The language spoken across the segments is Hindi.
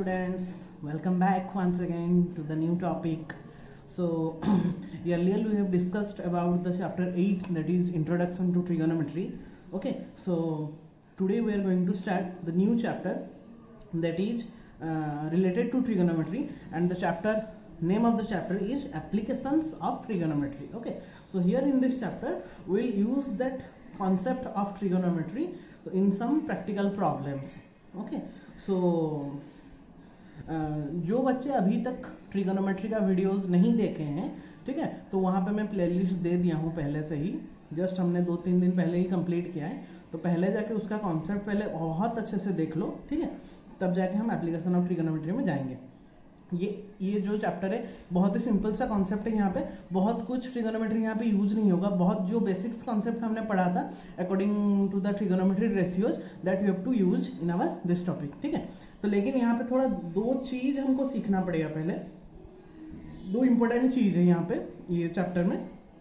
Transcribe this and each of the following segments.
students, welcome back once again to the new topic. So earlier we have discussed about the chapter 8, that is introduction to trigonometry. Okay, so today we are going to start the new chapter that is related to trigonometry, and the chapter name of the chapter is applications of trigonometry. Okay, so here in this chapter we will use that concept of trigonometry in some practical problems. Okay, so जो बच्चे अभी तक ट्रिगोनोमेट्री का वीडियोस नहीं देखे हैं, ठीक है, तो वहाँ पे मैं प्लेलिस्ट दे दिया हूँ पहले से ही, जस्ट हमने 2-3 दिन पहले ही कंप्लीट किया है, तो पहले जाके उसका कॉन्सेप्ट पहले बहुत अच्छे से देख लो, ठीक है, तब जाके हम एप्लीकेशन ऑफ ट्रिगोनोमेट्री में जाएंगे। ये जो चैप्टर है बहुत ही सिंपल सा कॉन्सेप्ट है, यहाँ पे बहुत कुछ ट्रिगोनोमेट्री यहाँ पे यूज नहीं होगा, बहुत जो बेसिक्स कॉन्सेप्ट हमने पढ़ा था according to the trigonometry ratios that you have to use in our this topic, ठीक है। तो लेकिन यहाँ पे थोड़ा दो चीज हमको सीखना पड़ेगा, पहले दो इंपॉर्टेंट चीज है यहाँ पे ये चैप्टर में,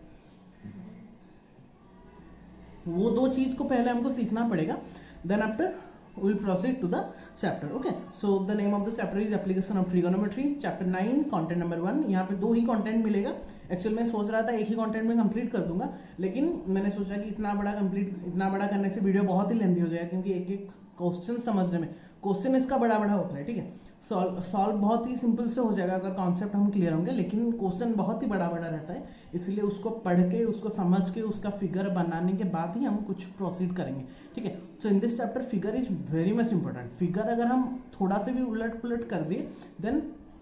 वो दो चीज को पहले हमको सीखना पड़ेगा, then after we'll proceed to the chapter. Okay, so the name of the chapter is application of trigonometry, chapter 9, content number 1. यहाँ पे दो ही कंटेंट मिलेगा। एक्चुअल में सोच रहा था एक ही कंटेंट में कंप्लीट कर दूंगा, लेकिन मैंने सोचा कि इतना बड़ा करने से वीडियो बहुत ही लेंथी हो जाएगा, क्योंकि एक एक क्वेश्चन समझने में, क्वेश्चन इसका बड़ा होता है, ठीक है, सॉल्व बहुत ही सिंपल से हो जाएगा अगर कॉन्सेप्ट हम क्लियर होंगे, लेकिन क्वेश्चन बहुत ही बड़ा रहता है, इसलिए उसको पढ़ के, उसको समझ के, उसका फिगर बनाने के बाद ही हम कुछ प्रोसीड करेंगे, ठीक है। So in this chapter figure is very much important. Figure अगर हम थोड़ा से भी उलट पुलट कर दिए then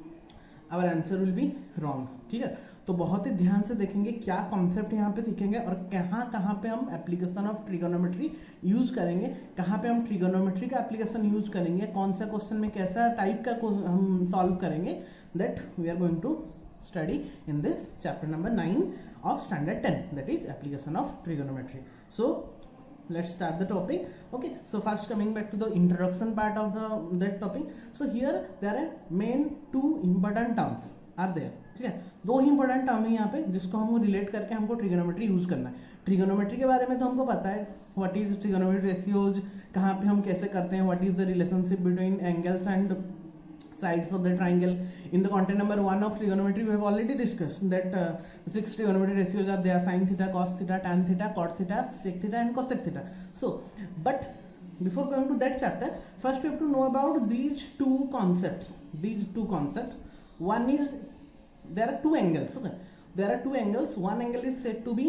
our answer will be wrong, ठीक है। तो बहुत ही ध्यान से देखेंगे क्या कॉन्सेप्ट यहाँ पे सीखेंगे और कहाँ पे हम एप्लीकेशन ऑफ ट्रिगोनोमेट्री यूज करेंगे, कहाँ पे हम ट्रिगोनोमेट्री का एप्लीकेशन यूज करेंगे, कौन सा क्वेश्चन में कैसा टाइप का हम सॉल्व करेंगे, that we are going to study in this chapter number 9 of standard 10, that is application of trigonometry. So let's start the topic. Okay, so first coming back to the introduction part of that topic. So here there are main two important terms are there, ठीक है, दो ही इंपॉर्टेंट टर्म है यहाँ पे जिसको हमको रिलेट करके हमको ट्रिगोनोमेट्री यूज करना है। ट्रिगोनोमेट्री के बारे में तो हमको पता है, व्हाट इज ट्रिगोनोमेट्री रेशियोज, कहाँ पे हम कैसे करते हैं, what is the relationship between angles and sides of the triangle. In the content number 1 of trigonometry we have already discussed that 6 trigonometry ratios are there: sin theta, cos theta, tan theta, cot theta, sec theta and cosec theta. So but before going to that chapter, first we have to know about these two concepts. One is there are two angles. Okay, there are two angles. One angle is said to be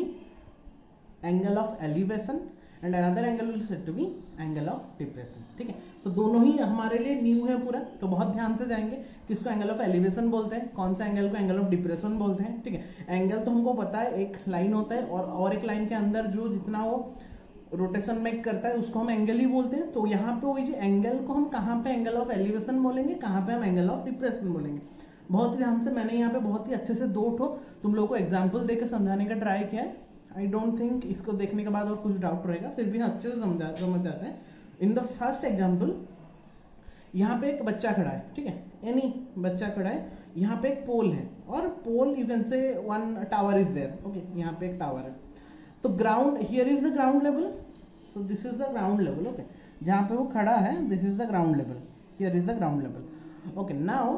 angle of elevation and another angle will said to be angle of depression, ठीक है। तो दोनों ही हमारे लिए न्यू है पूरा, तो बहुत ध्यान से जाएंगे किसको एंगल ऑफ एलिवेशन बोलते हैं, कौन सा एंगल को एंगल ऑफ डिप्रेशन बोलते हैं, ठीक है। एंगल तो हमको पता है एक लाइन होता है और एक लाइन के अंदर जो जितना वो रोटेशन मेक करता है उसको हम एंगल ही बोलते हैं। तो यहाँ पे वही एंगल को हम कहाँ पे एंगल ऑफ एलिवेशन बोलेंगे, कहाँ पे हम एंगल ऑफ डिप्रेशन बोलेंगे, बहुत ही ध्यान से मैंने यहाँ पे बहुत ही अच्छे से दो ठो तुम लोग को एग्जाम्पल देकर समझाने का ट्राई किया है। आई डोंट थिंक इसको देखने के बाद और कुछ डाउट रहेगा, फिर भी अच्छे से समझ जाते हैं। इन द फर्स्ट एग्जाम्पल यहाँ पे एक बच्चा खड़ा है, ठीक है, एनी बच्चा खड़ा है, यहाँ पे एक पोल है और pole you can say one tower is there. Okay, यहाँ पे एक टावर है, तो ground here is the ground level, so this is the ground level. Okay, जहाँ पे वो खड़ा है this is the ground level, here is the ground level. Okay, now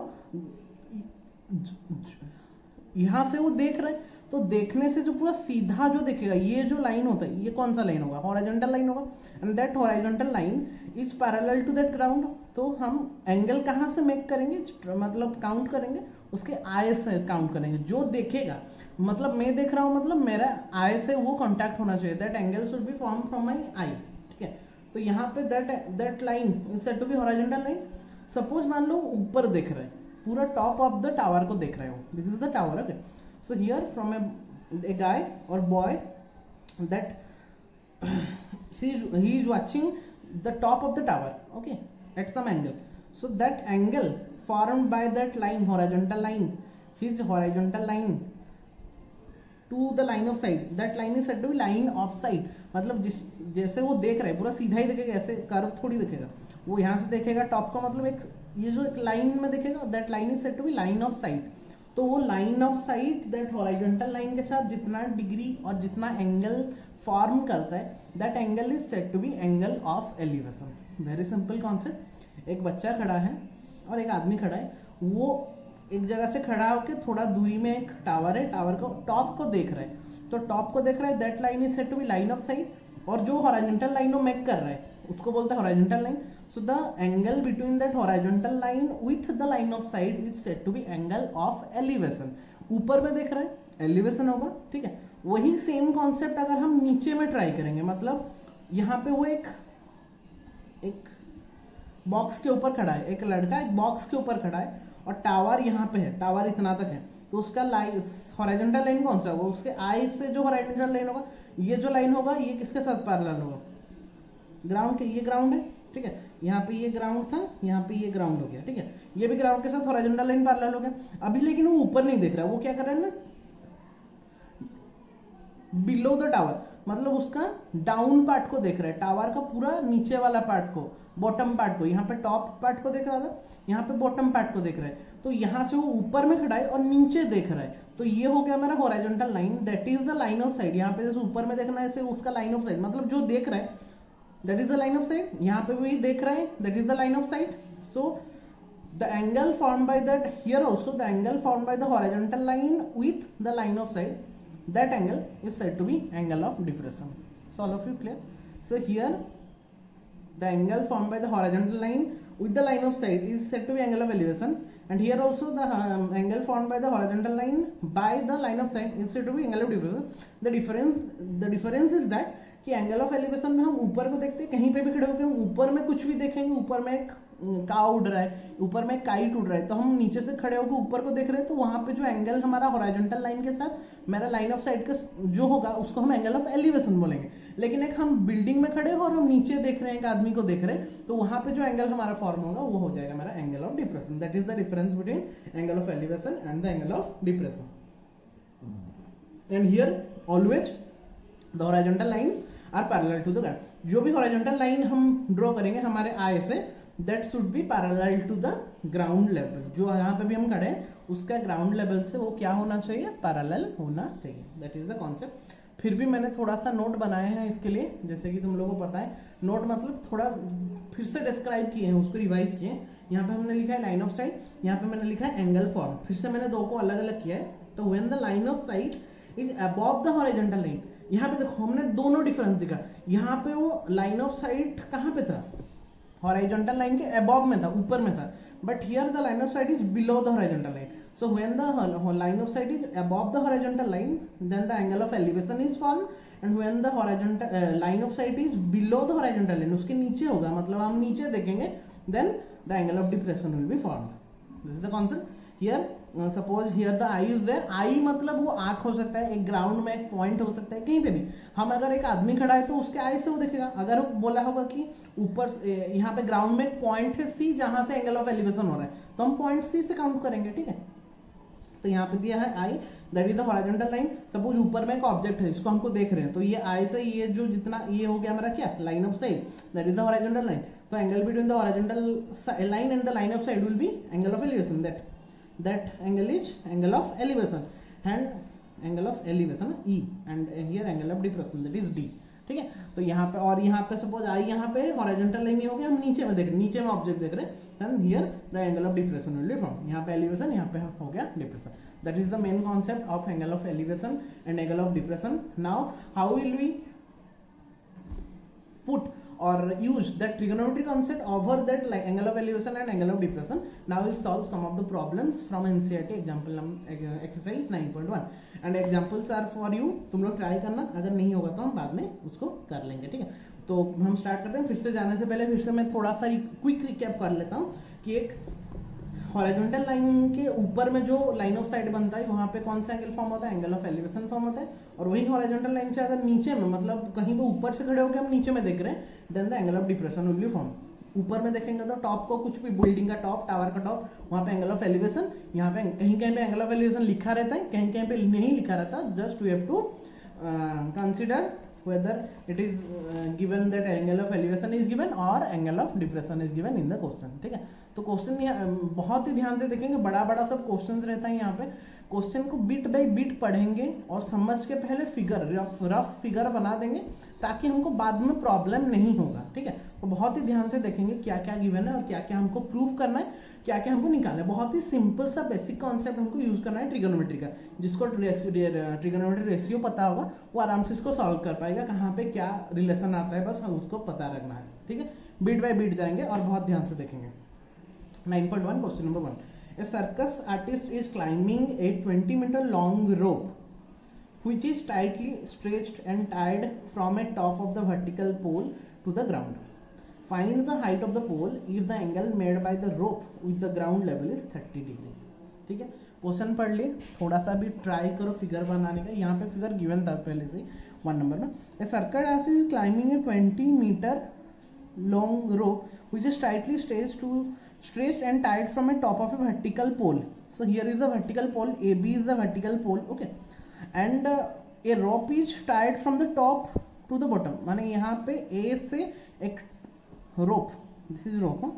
यहाँ से वो देख रहे हैं, तो देखने से जो पूरा सीधा जो देखेगा, ये जो लाइन होता है ये कौन सा लाइन होगा, हॉरिजॉन्टल लाइन होगा, and that horizontal line is parallel to that ground. तो हम एंगल कहाँ से मेक करेंगे, मतलब काउंट करेंगे उसके आई से काउंट करेंगे, जो देखेगा, मतलब मैं देख रहा हूँ, मतलब मेरा आई से वो कॉन्टैक्ट होना चाहिए, that angle should be form from my eye, ठीक है। तो यहाँ पे that line is said to be horizontal line. Suppose मान लो ऊपर देख रहे हैं, पूरा टॉप ऑफ द टावर को देख रहे हो, this is the tower. Okay, so here from a guy or boy that he is watching the top of the tower, okay, at some angle, so that angle formed by that line, horizontal line, his horizontal line to the line of sight, that line is said to be line of sight। मतलब जैसे वो देख रहा है पूरा सीधा ही देखेगा, ऐसे कर्व थोड़ी देखेगा, वो यहाँ से देखेगा टॉप का, मतलब एक ये जो एक लाइन में देखेगा, that line is said to be line of sight. तो वो line of sight that horizontal line के साथ जितना डिग्री और जितना एंगल फॉर्म करता है, that angle is said to be angle of elevation. Very simple concept. एक बच्चा खड़ा है, और एक आदमी खड़ा है, वो एक जगह से खड़ा होकर थोड़ा दूरी में एक टावर है, टावर को टॉप को देख रहा है, तो टॉप को देख रहा है, that line is said to be line of sight, और जो हॉरिजॉन्टल लाइन वो मेक कर रहा है उसको बोलते हैं horizontal line. So the angle between that horizontal line with the line of sight is said to be angle of elevation. ऊपर में देख रहा है, एलिवेशन होगा, ठीक है। वही सेम कॉन्सेप्ट अगर हम नीचे में ट्राई करेंगे, मतलब यहाँ पे वो एक बॉक्स के ऊपर खड़ा है, एक लड़का एक बॉक्स के ऊपर खड़ा है और टावर यहाँ पे है, टावर इतना तक है, तो उसका लाइन हॉरिजॉन्टल लाइन कौन सा होगा, उसके आई से जो हॉरिजॉन्टल लाइन होगा, ये जो लाइन होगा ये किसके साथ पैरेलल होगा, ग्राउंड के, ये ग्राउंड है, ठीक है। यहाँ पे ये ग्राउंड था, यहाँ पे ये ग्राउंड हो गया, ठीक है। ये भी ग्राउंड के साथ हॉरिजॉन्टल लाइन पैरेलल हो गया। अभी लेकिन वो ऊपर नहीं देख रहा है, वो क्या कर रहा है ना, बिलो द टावर, मतलब उसका डाउन पार्ट को देख रहा है, टावर का पूरा नीचे वाला पार्ट को, बॉटम पार्ट को, यहाँ पे टॉप पार्ट को देख रहा था, यहाँ पे बॉटम पार्ट को देख रहा है। तो यहाँ से वो ऊपर में खड़ा है और नीचे देख रहा है, तो ये हो गया मेरा horizontal line, that is the line of sight. यहाँ पे जैसे ऊपर में देखना है ऐसे उसका लाइन ऑफ साइट, मतलब जो देख रहा है that is the line of sight, यहाँ पे भी देख रहा है that is the line of sight. So the angle formed by that, here also the angle formed by the horizontal line with the line of sight, that angle is said to be angle of depression. So all of you clear? So here the angle formed by the horizontal line with the line of sight is said to be angle of elevation, and here also the angle formed by the horizontal line by the line of sight is said to be angle of depression. The difference is that कि एंगल ऑफ एलिवेशन में हम ऊपर को देखते हैं, कहीं पे भी खड़े होकर हम ऊपर में कुछ भी देखेंगे, ऊपर में एक काव उड़ रहा है, ऊपर में काइट उड़ रहा है, तो हम नीचे से खड़े होकर ऊपर को देख रहे हैं, तो वहां पे जो एंगल हमारा हॉरिजॉन्टल लाइन के साथ मेरा लाइन ऑफ साइट का जो होगा उसको हम एंगल ऑफ एलिवेशन बोलेंगे। लेकिन एक हम बिल्डिंग में खड़े हो और हम नीचे देख रहे हैं, एक आदमी को देख रहे हैं, तो वहां पे जो एंगल हमारा फॉर्म होगा वो हो जाएगा मेरा angle of depression. That is the difference between angle of elevation and the angle of depression. And here always the horizontal lines are parallel to the ground. जो भी हॉरिजॉन्टल लाइन हम ड्रॉ करेंगे हमारे आई से, that should be parallel to the ground level. जो यहाँ पे भी हम खड़े हैं उसका ग्राउंड लेवल से वो क्या होना चाहिए, पैरेलल होना चाहिए। That is the concept. फिर भी मैंने थोड़ा सा नोट बनाए हैं इसके लिए, जैसे कि तुम लोगों को पता है, नोट मतलब थोड़ा फिर से डिस्क्राइब किए हैं, उसको रिवाइज किए हैं। यहाँ पे हमने लिखा है लाइन ऑफ साइट, यहाँ पे मैंने लिखा है एंगल फॉर्म, फिर से मैंने दो को अलग अलग किया है। तो when the line of sight is above the horizontal line, यहाँ पे देखो हमने दोनों डिफरेंस दिखा। यहाँ पे वो लाइन ऑफ साइट कहाँ पे था, हॉरिजॉन्टल लाइन के अबव में था, ऊपर में था, but here the line of sight is below the horizontal line. So when the line of sight is above the horizontal line, then the angle of elevation is form, and when the horizontal line of sight is below the horizontal line, उसके नीचे होगा, मतलब हम नीचे देखेंगे, then the angle of depression will be formed. This is the concept. Here suppose here the eye is there, eye मतलब वो आंख हो सकता है, एक ग्राउंड में एक पॉइंट हो सकता है, कहीं पे भी। हम अगर एक आदमी खड़ा है तो उसके आई से वो देखेगा। अगर बोला होगा कि ऊपर यहाँ पे ग्राउंड में एक पॉइंट है सी, जहां से एंगल ऑफ एलिवेशन हो रहा है, तो हम पॉइंट सी से काउंट करेंगे, ठीक है। तो यहाँ पे दिया है eye, that is the horizontal line. Suppose ऊपर में एक ऑब्जेक्ट है, इसको हमको देख रहे हैं, तो ये आई से ये जो जितना ये हो गया मेरा क्या, line of sight, that is the horizontal line. तो angle between the horizontal line and the line of sight will be angle of elevation, that angle is angle of elevation, and angle of elevation E, and here angle of depression, that is D, ठीक है। तो यहाँ पे और यहाँ पे सपोज आई यहाँ पे हॉरिजॉन्टल लाइन ही हो गया, हम नीचे में देख रहे हैं, नीचे में ऑब्जेक्ट देख रहे हैं, then here the angle of depression will be form. यहाँ पे एलिवेशन, यहाँ पे हो गया depression. That is the main concept of angle of elevation and angle of depression. Now how will we put or use that trigonometry concept over that like angle of elevation and angle of depression. Now we'll solve some of the problems from NCERT example exercise 9.1 and examples are for you. तुम लोग ट्राई करना, अगर नहीं होगा तो हम बाद में उसको कर लेंगे, ठीक है। तो हम स्टार्ट करते हैं। फिर से जाने से पहले फिर से मैं थोड़ा सा क्विक रिकैप कर लेता हूँ कि एक हॉरिजॉन्टल लाइन के ऊपर में जो लाइन ऑफ साइट बनता है वहां पे कौन सा एंगल फॉर्म होता है, एंगल ऑफ एलिवेशन फॉर्म होता है। और वही हॉरिजॉन्टल लाइन से अगर नीचे में, मतलब कहीं पे ऊपर से खड़े होकर हम नीचे में देख रहे हैं, then the angle of depression will be form. ऊपर में देखेंगे तो टॉप को, कुछ भी बिल्डिंग का टॉप, टावर का टॉप, वहां पे एंगल ऑफ एलिवेशन, यहाँ पे कहीं कहीं पे एंगल ऑफ एलिवेशन लिखा रहता है, कहीं कहीं पे नहीं लिखा रहता। Just we have to consider whether it is given that angle of elevation is given or angle of depression is given in the question, ठीक है। तो क्वेश्चन बहुत ही ध्यान से देखेंगे, बड़ा बड़ा सब क्वेश्चंस रहता है यहाँ पे। क्वेश्चन को बिट बाय बिट पढ़ेंगे और समझ के पहले फिगर रफ फिगर बना देंगे ताकि हमको बाद में प्रॉब्लम नहीं होगा, ठीक है। तो बहुत ही ध्यान से देखेंगे क्या क्या गिवन है और क्या क्या हमको प्रूव करना है, क्या क्या हमको निकालना है। बहुत ही सिंपल सा बेसिक कॉन्सेप्ट हमको यूज करना है ट्रिगोनोमेट्री का। जिसको ट्रिगोनोमेट्री रेशियो पता होगा वो आराम से इसको सॉल्व कर पाएगा, कहाँ पे क्या रिलेशन आता है बस हम उसको पता रखना है, ठीक है। बीट बाय बीट जाएंगे और बहुत ध्यान से देखेंगे। 9.1 question number 1, a circus artist is climbing a 20 metre long rope which is tightly stretched and tied from a top of the vertical pole to the ground. Find the height of the pole if the angle made by the rope with the ground level is 30 degree. ठीक है, क्वेश्चन पढ़ लिए, थोड़ा सा भी ट्राई करो फिगर बनाने का। यहाँ पे फिगर गिवन था पहले से 1 नंबर में। A circus is climbing a 20 metre long rope which is tightly stretched and tied from a top of a vertical pole. So here is the vertical pole, AB is the vertical pole, okay, and a rope is tied from the top to the bottom. माने यहाँ पे A से एक rope, this is rope,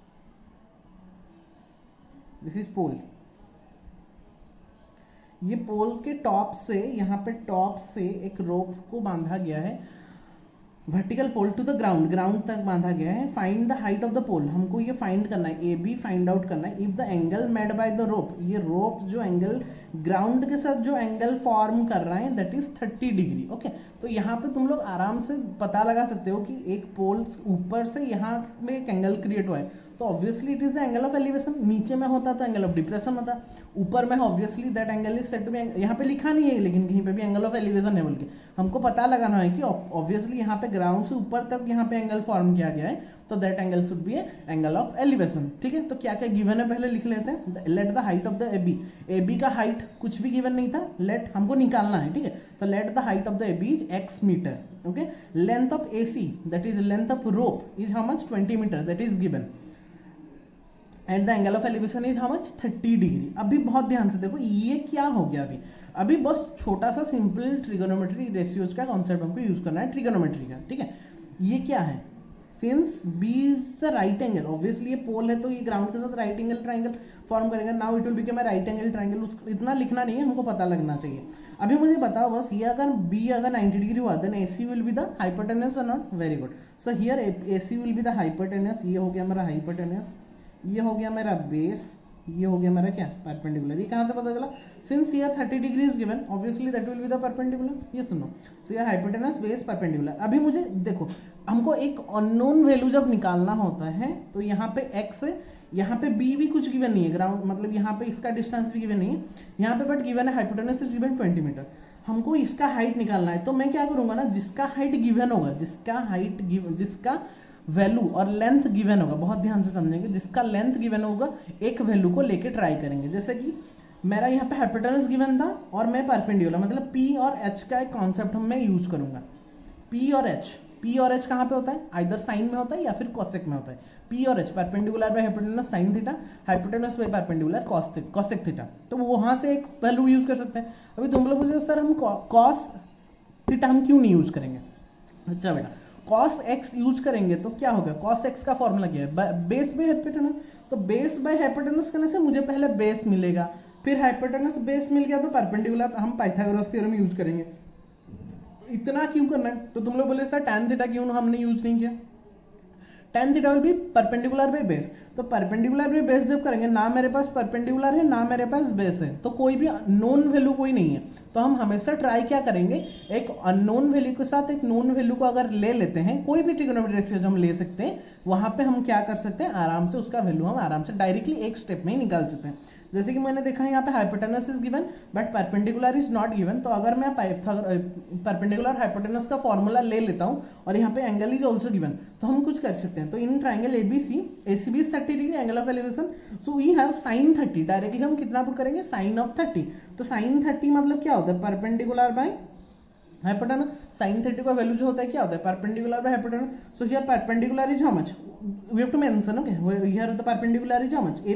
this is pole, ये पोल के टॉप से, यहाँ पे टॉप से एक रोप को बांधा गया है vertical pole to the ground, ground तक बांधा गया है। Find the height of the pole, हमको ये फाइंड करना है, ए बी फाइंड आउट करना है। If the angle made by the rope, ये रोप जो एंगल ग्राउंड के साथ जो एंगल फॉर्म कर रहा है दैट इज 30 डिग्री, ओके। तो यहाँ पे तुम लोग आराम से पता लगा सकते हो कि एक पोल ऊपर से यहाँ में एक एंगल क्रिएट हुआ है, तो obviously it is the angle of elevation. नीचे में होता तो एंगल ऑफ डिप्रेशन होता, ऊपर में obviously that angle is set to be, यहाँ पे लिखा नहीं है लेकिन कहीं पे भी एंगल ऑफ एलिवेशन है बोल के हमको पता लगाना है कि ऑब्वियसली यहाँ पे ग्राउंड से ऊपर तक यहाँ पे एंगल फॉर्म किया गया है, तो that angle should be angle of elevation, ठीक है। तो क्या क्या गिवन है पहले लिख लेते हैं। Let the height of the AB, AB का हाइट कुछ भी गिवन नहीं था, लेट हमको निकालना है, ठीक है। तो let the height of the AB is x metre, okay. Length of AC that is length of rope is how much 20 metre that is given, and the angle of elevation is how much 30 degree. अभी बहुत ध्यान से देखो ये क्या हो गया, अभी बस छोटा सा सिंपल ट्रिगोनोमेट्री रेशियोज का कॉन्सेप्ट हमको यूज करना है ट्रिगोनोमेट्री का, ठीक है। ये क्या है, since B is the right angle, obviously ये पोल है तो ये ग्राउंड के साथ राइट एंगल ट्राइंगल फॉर्म करेगा। Now it will become a right angle triangle, इतना लिखना नहीं है, हमको पता लगना चाहिए। अभी मुझे बताओ बस, ये अगर बी अगर 90 डिग्री हुआ then AC will be the hypotenuse or not, very good. So here AC will be the hypotenuse, ये हो गया मेरा हाइपोटेन्यूस, ये हो गया मेरा बेस, ये हो गया मेरा क्या परपेंडिकुलर। ये कहाँ से पता चला, since here 30 degree is given obviously that will be the perpendicular. ये सुनो, so here hypotenuse base perpendicular. अभी मुझे देखो, हमको एक अननोन वैल्यू जब निकालना होता है तो यहाँ पे x है, यहाँ पे b भी कुछ गिवन नहीं है, ग्राउंड मतलब यहाँ पे इसका डिस्टेंस भी गिवन नहीं है यहाँ पे, बट गिवन है हाइपोटेनस इज गिवन 20 मीटर। हमको इसका हाइट निकालना है, तो मैं क्या करूंगा ना, जिसका हाइट गिवन होगा, जिसका वैल्यू और लेंथ गिवन होगा, बहुत ध्यान से समझेंगे, जिसका लेंथ गिवन होगा एक वैल्यू को लेके ट्राई करेंगे। जैसे कि मेरा यहाँ पे हाइपोटेनस गिवन था और मैं परपेंडिकुलर, मतलब P और H का एक कॉन्सेप्ट मैं यूज करूंगा। P और H कहाँ पे होता है, आइदर साइन में होता है या फिर कॉसेक में होता है। P और H perpendicular by hypotenuse sine theta, hypotenuse by perpendicular cosec theta, तो वहां से एक वैल्यू यूज कर सकते हैं। अभी तुम लोग पूछे सर हम कॉस थीटा हम क्यों नहीं यूज करेंगे, अच्छा बेटा cos x यूज करेंगे तो क्या होगा, cos x का फॉर्मूला क्या है, बेस बाय हाइपोटेनस। तो बेस बाय हाइपोटेनस करने से मुझे पहले बेस मिलेगा, फिर हाइपोटेनस बेस मिल गया तो परपेंडिकुलर हम पाइथागोरस थ्योरम यूज करेंगे। इतना क्यों करना है, तो तुम लोग बोले सर tan थीटा क्यों हमने यूज नहीं किया, tan theta will be perpendicular by base. तो परपेंडिकुलर बाय बेस जब करेंगे, ना मेरे पास परपेंडिकुलर है ना मेरे पास बेस है, तो कोई भी नोन वैल्यू कोई नहीं है, तो हम हमेशा ट्राई क्या करेंगे, एक अननोन वैल्यू के साथ एक नोन वैल्यू को अगर ले लेते हैं, कोई भी ट्रिगोनोमेट्री रेशियो हम ले सकते हैं, वहां पे हम क्या कर सकते हैं, आराम से उसका वैल्यू हम आराम से डायरेक्टली एक स्टेप में ही निकाल सकते हैं। जैसे कि मैंने देखा है यहाँ पे hypotenuse is given but perpendicular is not given, तो अगर मैं परपेंडिकुलर हाइपोटेनस का फॉर्मूला ले लेता हूँ और यहाँ पे एंगल इज ऑल्सो गिवन, तो हम कुछ कर सकते हैं। तो in triangle ABC is 30 degree, angle of elevation, so we have sin 30, directly हम कितना पुट करेंगे, sin ऑफ 30। तो sin 30 मतलब क्या होता है, परपेंडिकुलर बाय हाइपोटेनस। sin 30 का वैल्यू जो होता है क्या होता है, perpendicular by hypotenuse. So here perpendicular is how much, we have to mention, okay, here the perpendicular is how much, AB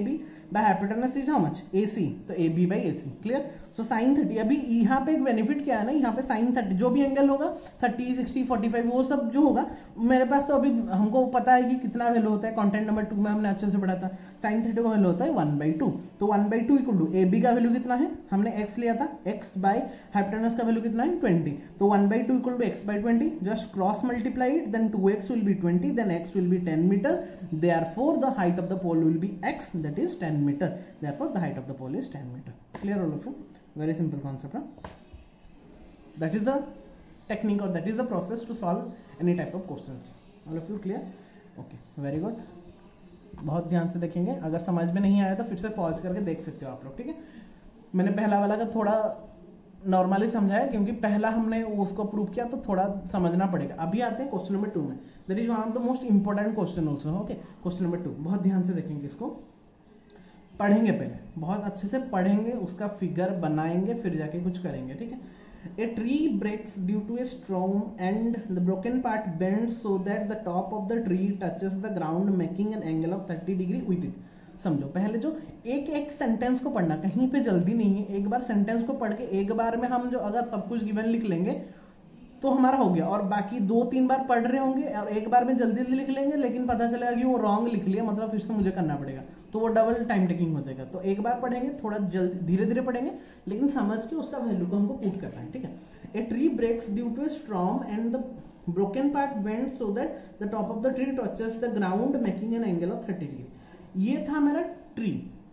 by hypotenuse is how much AC, तो AB by AC, clear. So sine 30, अभी यहाँ पे एक बेनिफिट क्या है ना, यहाँ पे साइन 30 जो भी एंगल होगा 30, 60, 45 वो सब जो होगा, मेरे पास तो अभी हमको पता है कि कितना वैल्यू होता है, कंटेंट नंबर 2 में हमने अच्छे से पढ़ा था, साइन 30 का वैल्यू होता है 1/2, तो 1/2 इक्वल टू AB का वैल्यू कितना है, हमने x लिया था, x बाय हाइपोटेनस का वैल्यू कितना है 20, तो 1/2 equal to x/20, just cross multiply it, then 2x will be 20, then x will be 10 metre, therefore the height of the pole will be x, that is 10 metre, therefore the height of the pole is 10 metre, clear all of you, very simple concept, that is the technique or that is the process to solve any type of questions, all of you clear, okay, very good, बहुत ध्यान से देखेंगे, अगर समझ में नहीं आया तो फिर से पॉज करके देख सकते हो आप लोग, ठीक है। मैंने पहला वाला का थोड़ा नॉर्मली समझाया क्योंकि पहला हमने उसको प्रूव किया तो थोड़ा समझना पड़ेगा। अभी आते हैं क्वेश्चन नंबर 2 में, that is one of the most important question also, okay. Question number 2 बहुत ध्यान से देखेंगे, इसको पढ़ेंगे, पहले बहुत अच्छे से पढ़ेंगे, उसका फिगर बनाएंगे, फिर जाके कुछ करेंगे, ठीक है। A tree breaks due to a storm and the broken part bends so that the top of the tree touches the ground making an angle of 30 degree with it. समझो, पहले जो एक एक सेंटेंस को पढ़ना, कहीं पे जल्दी नहीं है, एक बार सेंटेंस को पढ़ के एक बार में हम जो अगर सब कुछ गिवन लिख लेंगे तो हमारा हो गया, और बाकी 2-3 बार पढ़ रहे होंगे और एक बार में जल्दी लिख लेंगे, लेकिन पता चलेगा कि वो रॉन्ग लिख लिया, मतलब फिर से मुझे करना पड़ेगा, तो वो डबल टाइम टेकिंग हो जाएगा। तो एक बार पढ़ेंगे, थोड़ा जल्दी धीरे धीरे पढ़ेंगे, लेकिन समझ के उसका वैल्यू को हमको पुट करना है, ठीक है। A tree breaks due to a storm and the broken part bends so that the top of the tree touches the ground making an angle of 30 degree. ये था मेरा ट्री,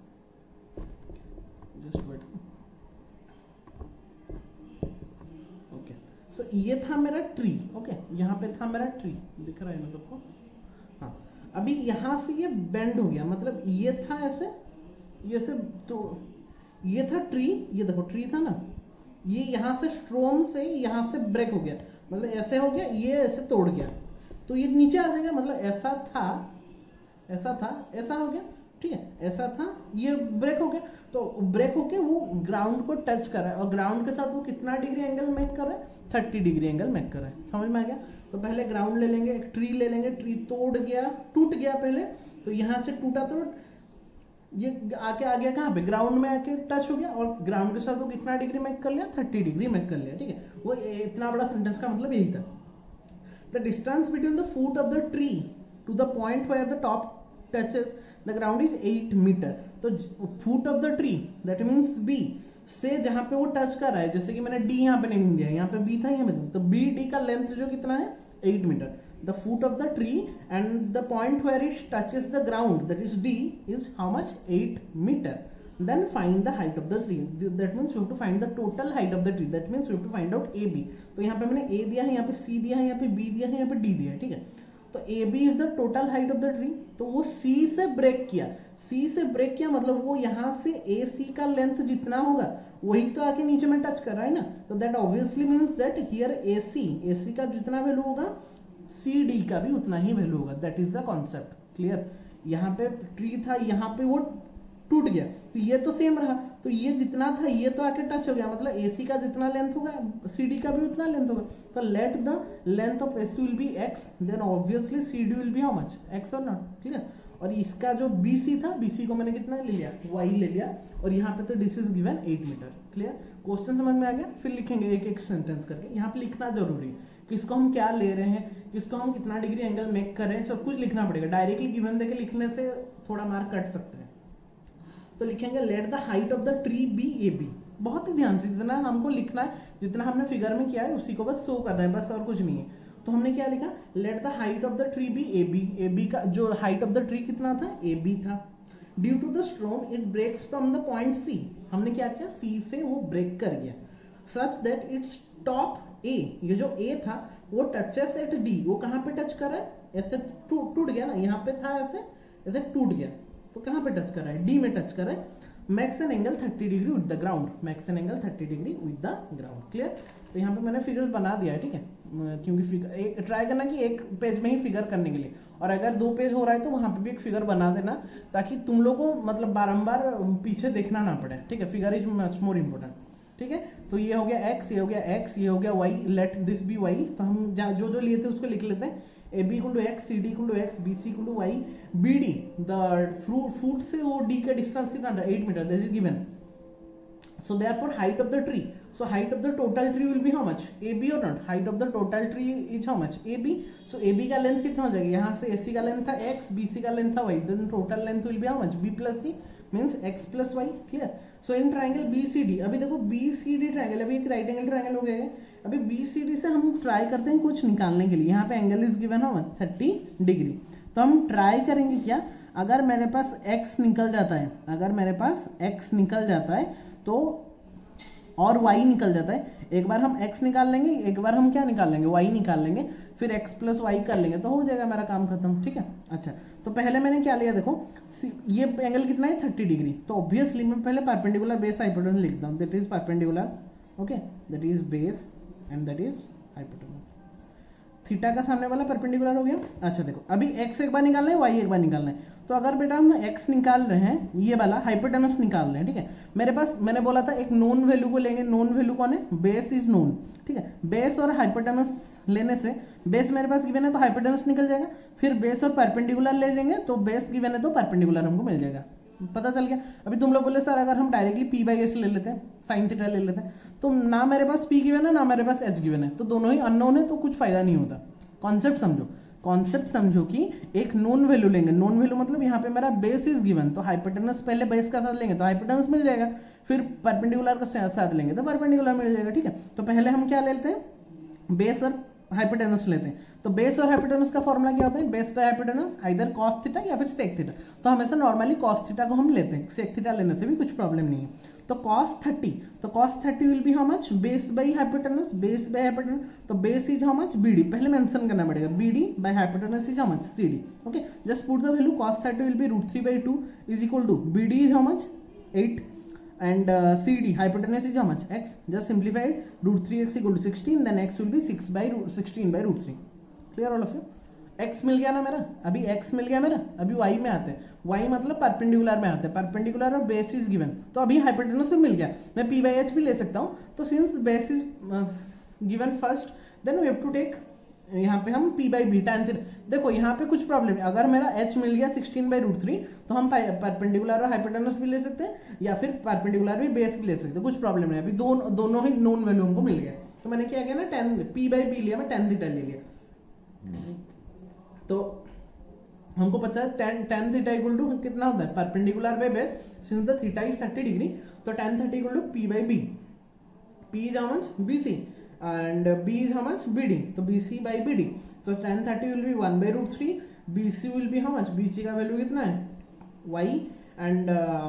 जस्ट वेट, सो ये था मेरा ट्री, ओके, यहाँ पे था मेरा ट्री, दिख रहा है ना सबको, हाँ। अभी यहाँ से ये बेंड हो गया, मतलब ये था ऐसे, ये से, तो ये था ट्री, ये देखो ट्री था ना, ये यहाँ से स्ट्रोम से यहाँ से ब्रेक हो गया, मतलब ऐसे हो गया, ये ऐसे तोड़ गया, तो ये नीचे आ जाएगा, मतलब ऐसा था, ऐसा था, ऐसा हो गया, ठीक है, ऐसा था, ये ब्रेक हो गया, तो ब्रेक होके वो ग्राउंड को टच कर रहा है, और ग्राउंड के साथ वो कितना डिग्री एंगल मेक कर रहा है, 30 डिग्री एंगल मेक कर रहा है, समझ में आ गया। तो पहले ग्राउंड ले लेंगे, एक ट्री ले लेंगे, ट्री तोड़ गया, टूट गया पहले, तो यहाँ से टूटा तो ये आके आ गया कहाँ पे, ग्राउंड में आके टच हो गया, और ग्राउंड के साथ वो कितना डिग्री मेक कर लिया, 30 डिग्री मेक कर लिया, ठीक है। वो इतना बड़ा सेंटेंस का मतलब यही था। The distance between the foot of the tree to the point where the top touches the ground is 8 metre. तो foot of the tree that means B से जहां पे वो टच कर रहा है, जैसे कि मैंने डी यहाँ पे नहीं दिया, यहाँ पे बी था, यहाँ पे, तो बी डी का लेंथ जो कितना है 8 metre. The foot of the tree and the point where it touches the ground that is D is how much 8 metre. Then find the height of the tree. That means you have to find the total height of the tree. That means you have to find out AB. तो यहाँ पे मैंने A दिया है, यहाँ पे C दिया है, यहाँ पे B दिया है, यहाँ पे D दिया है, ठीक है। तो AB is the total height of the tree. तो वो C से ब्रेक किया, C से ब्रेक किया मतलब वो यहाँ से AC का लेंथ जितना होगा वही तो आके नीचे में टच कर रहा है ना। तो that obviously means that here AC का जितना वैल्यू होगा CD का भी उतना ही वैल्यू होगा। That is the concept, clear. यहाँ पे ट्री था, यहाँ पे वो टूट गया, तो ये तो सेम रहा, तो ये जितना था ये तो आके टच हो गया, मतलब AC का जितना लेंथ होगा CD का भी उतना लेंथ होगा। तो let the length of AC will be x, then obviously CD will be how much, x और नॉट, क्लियर। और इसका जो BC था, BC को मैंने कितना ले लिया, y ले लिया, और यहाँ पे तो this is given 8 metre, clear. Question समझ में आ गया। फिर लिखेंगे एक एक सेंटेंस करके, यहाँ पे लिखना जरूरी है, किसको हम क्या ले रहे हैं, किसको हम कितना डिग्री एंगल मेक कर रहे हैं, सब कुछ लिखना पड़ेगा। डायरेक्टली गिवन देके लिखने से थोड़ा मार्क कट सकते हैं। तो लिखेंगे let the height of the tree be AB। बहुत ही ध्यान से, जितना हमको लिखना है, जितना हमने फिगर में किया है उसी को बस शो करना है, बस और कुछ नहीं है। तो हमने क्या लिखा, let the height of the tree be AB। AB का जो हाइट ऑफ द ट्री कितना था, AB था। Due to the storm it breaks from the point C। हमने क्या किया, C से वो ब्रेक कर गया, such that its top A, ये जो A था वो टचेस एट D। वो कहाँ पे टच कर रहा है, ऐसे टूट गया ना, यहाँ पे था ऐसे टूट गया, तो कहाँ पे टच कर रहा है, D में टच कर रहा है। Makes an angle 30 degree with the ground, makes an angle 30 degree with the ground, clear. तो यहाँ पे मैंने फिगर्स बना दिया है, ठीक है, क्योंकि फिगर एक ट्राई करना कि एक पेज में ही फिगर करने के लिए, और अगर 2 पेज हो रहा है तो वहाँ पे भी एक फिगर बना देना, ताकि तुम लोग को मतलब बारंबार पीछे देखना ना पड़े, ठीक है। Figure is much more important, ठीक है। तो ये हो गया x, ये हो गया x, ये हो गया y, let this be y। तो हम जो लिए थे उसको लिख लेते हैं। A B equal to X, C D equal to X, B C equal to Y, B D the foot से वो डी का डिस्टेंस कितना 8 metre, this is given. So therefore height of the tree, so height of the total tree will be how much, AB or not, height of the total tree is how much, AB. So AB का लेंथ कितना हो जाएगा, यहाँ से AC का लेंथ था x, BC का लेंथ था y, then total length will be how much, B plus C means x plus y. clear. So in triangle BCD, अभी देखो BCD ट्रायंगल, अभी एक राइट एंगल ट्रायंगल हो गया है. अभी BCD से हम ट्राई करते हैं कुछ निकालने के लिए. यहाँ पे angle is given how much, 30 degree. तो हम ट्राई करेंगे क्या, अगर मेरे पास x निकल जाता है, अगर मेरे पास x निकल जाता है तो और y निकल जाता है, एक बार हम x निकाल लेंगे, एक बार हम क्या निकाल लेंगे, y निकाल लेंगे, फिर x प्लस वाई कर लेंगे तो हो जाएगा मेरा काम खत्म. ठीक है. अच्छा, तो पहले मैंने क्या लिया, देखो ये एंगल कितना है 30 डिग्री. तो ऑब्वियसली मैं पहले परपेंडिकुलर बेस हाइपोटेनस लिखता हूँ. That is perpendicular, okay, that is base and that is hypotenuse. Theta का सामने वाला परपेंडिकुलर हो गया. अच्छा देखो, अभी x एक बार निकालना है, y एक बार निकालना है. तो अगर बेटा हम x निकाल रहे हैं, ये वाला हाइपोटेनस निकाल रहे हैं, ठीक है. मेरे पास मैंने बोला था एक नोन वैल्यू को लेंगे. नोन वैल्यू कौन है, बेस इज नोन. ठीक है. बेस और हाइपोटेनस लेने से, बेस मेरे पास गिवन है तो हाइपोटेनस निकल जाएगा. फिर बेस और परपेंडिकुलर ले लेंगे तो बेस गिवन है तो परपेंडिकुलर हमको मिल जाएगा. पता चल गया. अभी तुम लोग बोले सर अगर हम डायरेक्टली पी बाई एस ले लेते हैं, साइन थीटा ले लेते हैं, तो ना मेरे पास पी गिवन है ना मेरे पास एच गिवन है, तो दोनों ही अननोन है, तो कुछ फायदा नहीं होता. कॉन्सेप्ट समझो, कॉन्सेप्ट समझो कि एक नोन वैल्यू लेंगे. नोन वैल्यू मतलब यहाँ पे मेरा बेस इज गिवन, तो हाइपोटेनस पहले बेस का साथ लेंगे तो हाइपोटेनस मिल जाएगा, फिर परपेंडिकुलर का साथ लेंगे तो परपेंडिकुलर मिल जाएगा. ठीक है. तो पहले हम क्या लेते हैं, बेस और हाइपोटेनस लेते हैं. तो बेस और हाइपोटेनस का फॉर्मूला क्या होता है, बेस पे हाइपोटेनस आइदर कॉस थीटा या फिर सेक थीटा. तो हमेशा नॉर्मली कॉस थीटा को हम लेते हैं, सेक थीटा लेने से भी कुछ प्रॉब्लम नहीं है. तो cos 30, तो cos 30 will be how much, base by hypotenuse, base by hypotenuse. तो base is how much, BD पहले मेंशन करना पड़ेगा, BD by hypotenuse is how much, CD. Okay, just put the value. cos 30 will be √3/2 is equal to BD is how much 8 and CD hypotenuse is how much, x. just simplified, √3x equal to 16, then x will be 16/√3. clear all of you. x मिल गया ना मेरा, अभी x मिल गया मेरा. अभी y में आते हैं, y मतलब परपेंडिकुलर में आते हैं. परपेंडिकुलर और बेस इज गिवन, तो अभी हाइपोटेनस भी मिल गया. मैं p/h भी ले सकता हूँ. तो since base is given first, then we have to take यहाँ पे हम p/b tan थीटा. देखो यहाँ पे कुछ प्रॉब्लम है, अगर मेरा h मिल गया 16/√3 तो हम परपेंडिकुलर और हाइपोटेनस भी ले सकते हैं या फिर परपेंडिकुलर भी बेस भी ले सकते हैं, कुछ प्रॉब्लम नहीं. अभी दोनों ही नोन वैल्यू हमको मिल गया. तो मैंने क्या किया ना, p/b लिया, मैं tan थीटा ले लिया. तो हमको पता है tan थीटा इक्वल टू कितना होता है, perpendicular by base, since the theta is 30 degree, तो tan 30 equal to p/b. p is how much, BC and B is how much, BD. तो BC by BD, so tan 30 will be 1/√3. BC will be how much, BC का वैल्यू कितना है, Y and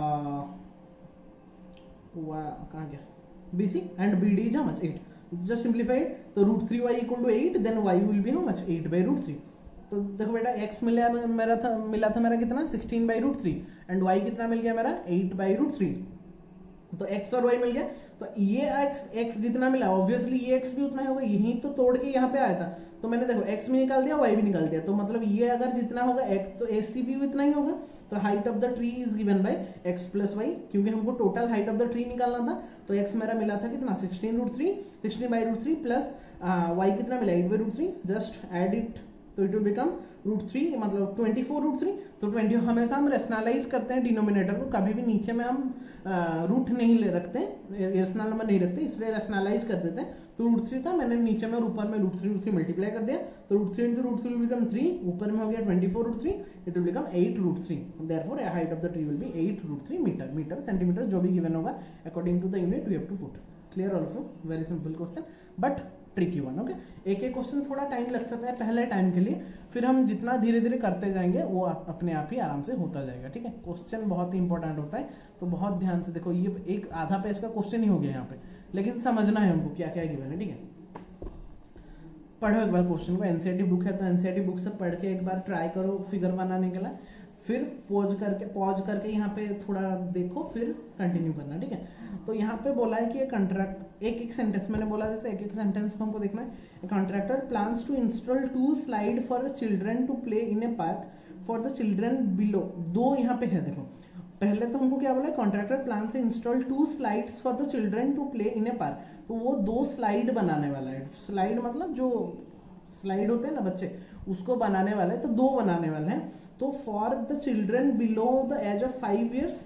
कहाँ गया, BC and BD is how much, 8. just simplify it. तो √3y equal to 8, then Y will be how much, 8/√3. तो देखो बेटा x मिला था मेरा कितना 16/√3 and y कितना मिल गया मेरा 8/√3. तो x और y मिल गया. तो ये x जितना मिला ऑब्वियसली ये x भी उतना ही होगा, यही तो तोड़ के यहाँ पे आया था. तो मैंने देखो x भी निकाल दिया, y भी निकाल दिया. तो मतलब ये अगर जितना होगा x, तो AC भी उतना ही होगा. तो height of the tree is given by x plus Y, क्योंकि हमको total height of the tree निकालना था. तो x मेरा मिला था कितना 16/√3 प्लस y कितना मिला 8/√3. जस्ट ऐड इट, तो इट विल बिकम √3 मतलब 24√3. तो 20 हमेशा हम रेशनलाइज करते हैं डिनोमिनेटर को, कभी भी नीचे में हम रूट नहीं ले रखते, रेशनल नंबर नहीं रखते, इसलिए रेशनलाइज कर देते हैं. तो √3 था, मैंने नीचे में और ऊपर में √3 मल्टीप्लाई कर दिया. तो √3 into √3 विल बिकम 3, ऊपर में हो गया 24√3, it will become 8√3. Therefore height of the tree will be 8√3 metre centimetre जो भी गिवन होगा according to the unit we have to put. Clear all of you, very simple question but tricky one. Okay, एक क्वेश्चन थोड़ा टाइम लग सकता है पहले टाइम के लिए, फिर हम जितना धीरे धीरे करते जाएंगे वो अपने आप ही आराम से होता जाएगा. ठीक है, क्वेश्चन बहुत ही इंपॉर्टेंट होता है, तो बहुत ध्यान से देखो. ये एक आधा पेज का क्वेश्चन ही हो गया यहाँ पे, लेकिन समझना है हमको क्या क्या गिवन है. ठीक है, पढ़ो एक बार क्वेश्चन को. एनसीईआरटी बुक है तो एनसीईआरटी बुक से पढ़ के एक बार ट्राई करो फिगर बनाने के लिए, फिर पॉज करके यहाँ पे थोड़ा देखो, फिर कंटिन्यू करना. ठीक है, तो यहाँ पे बोला है कि ये कॉन्ट्रैक्ट एक सेंटेंस मैंने बोला, जैसे एक सेंटेंस को हमको देखना है. Contractor plans to install 2 slide for children to play in a park for the children below. 2 यहाँ पे है, देखो पहले तो हमको क्या बोला है, कॉन्ट्रैक्टर प्लान से install 2 slides for the children to play in a park. तो वो 2 स्लाइड बनाने वाला है. स्लाइड मतलब जो स्लाइड होते हैं ना बच्चे, उसको बनाने वाले हैं, तो 2 बनाने वाले हैं। तो for the children below the age of 5 years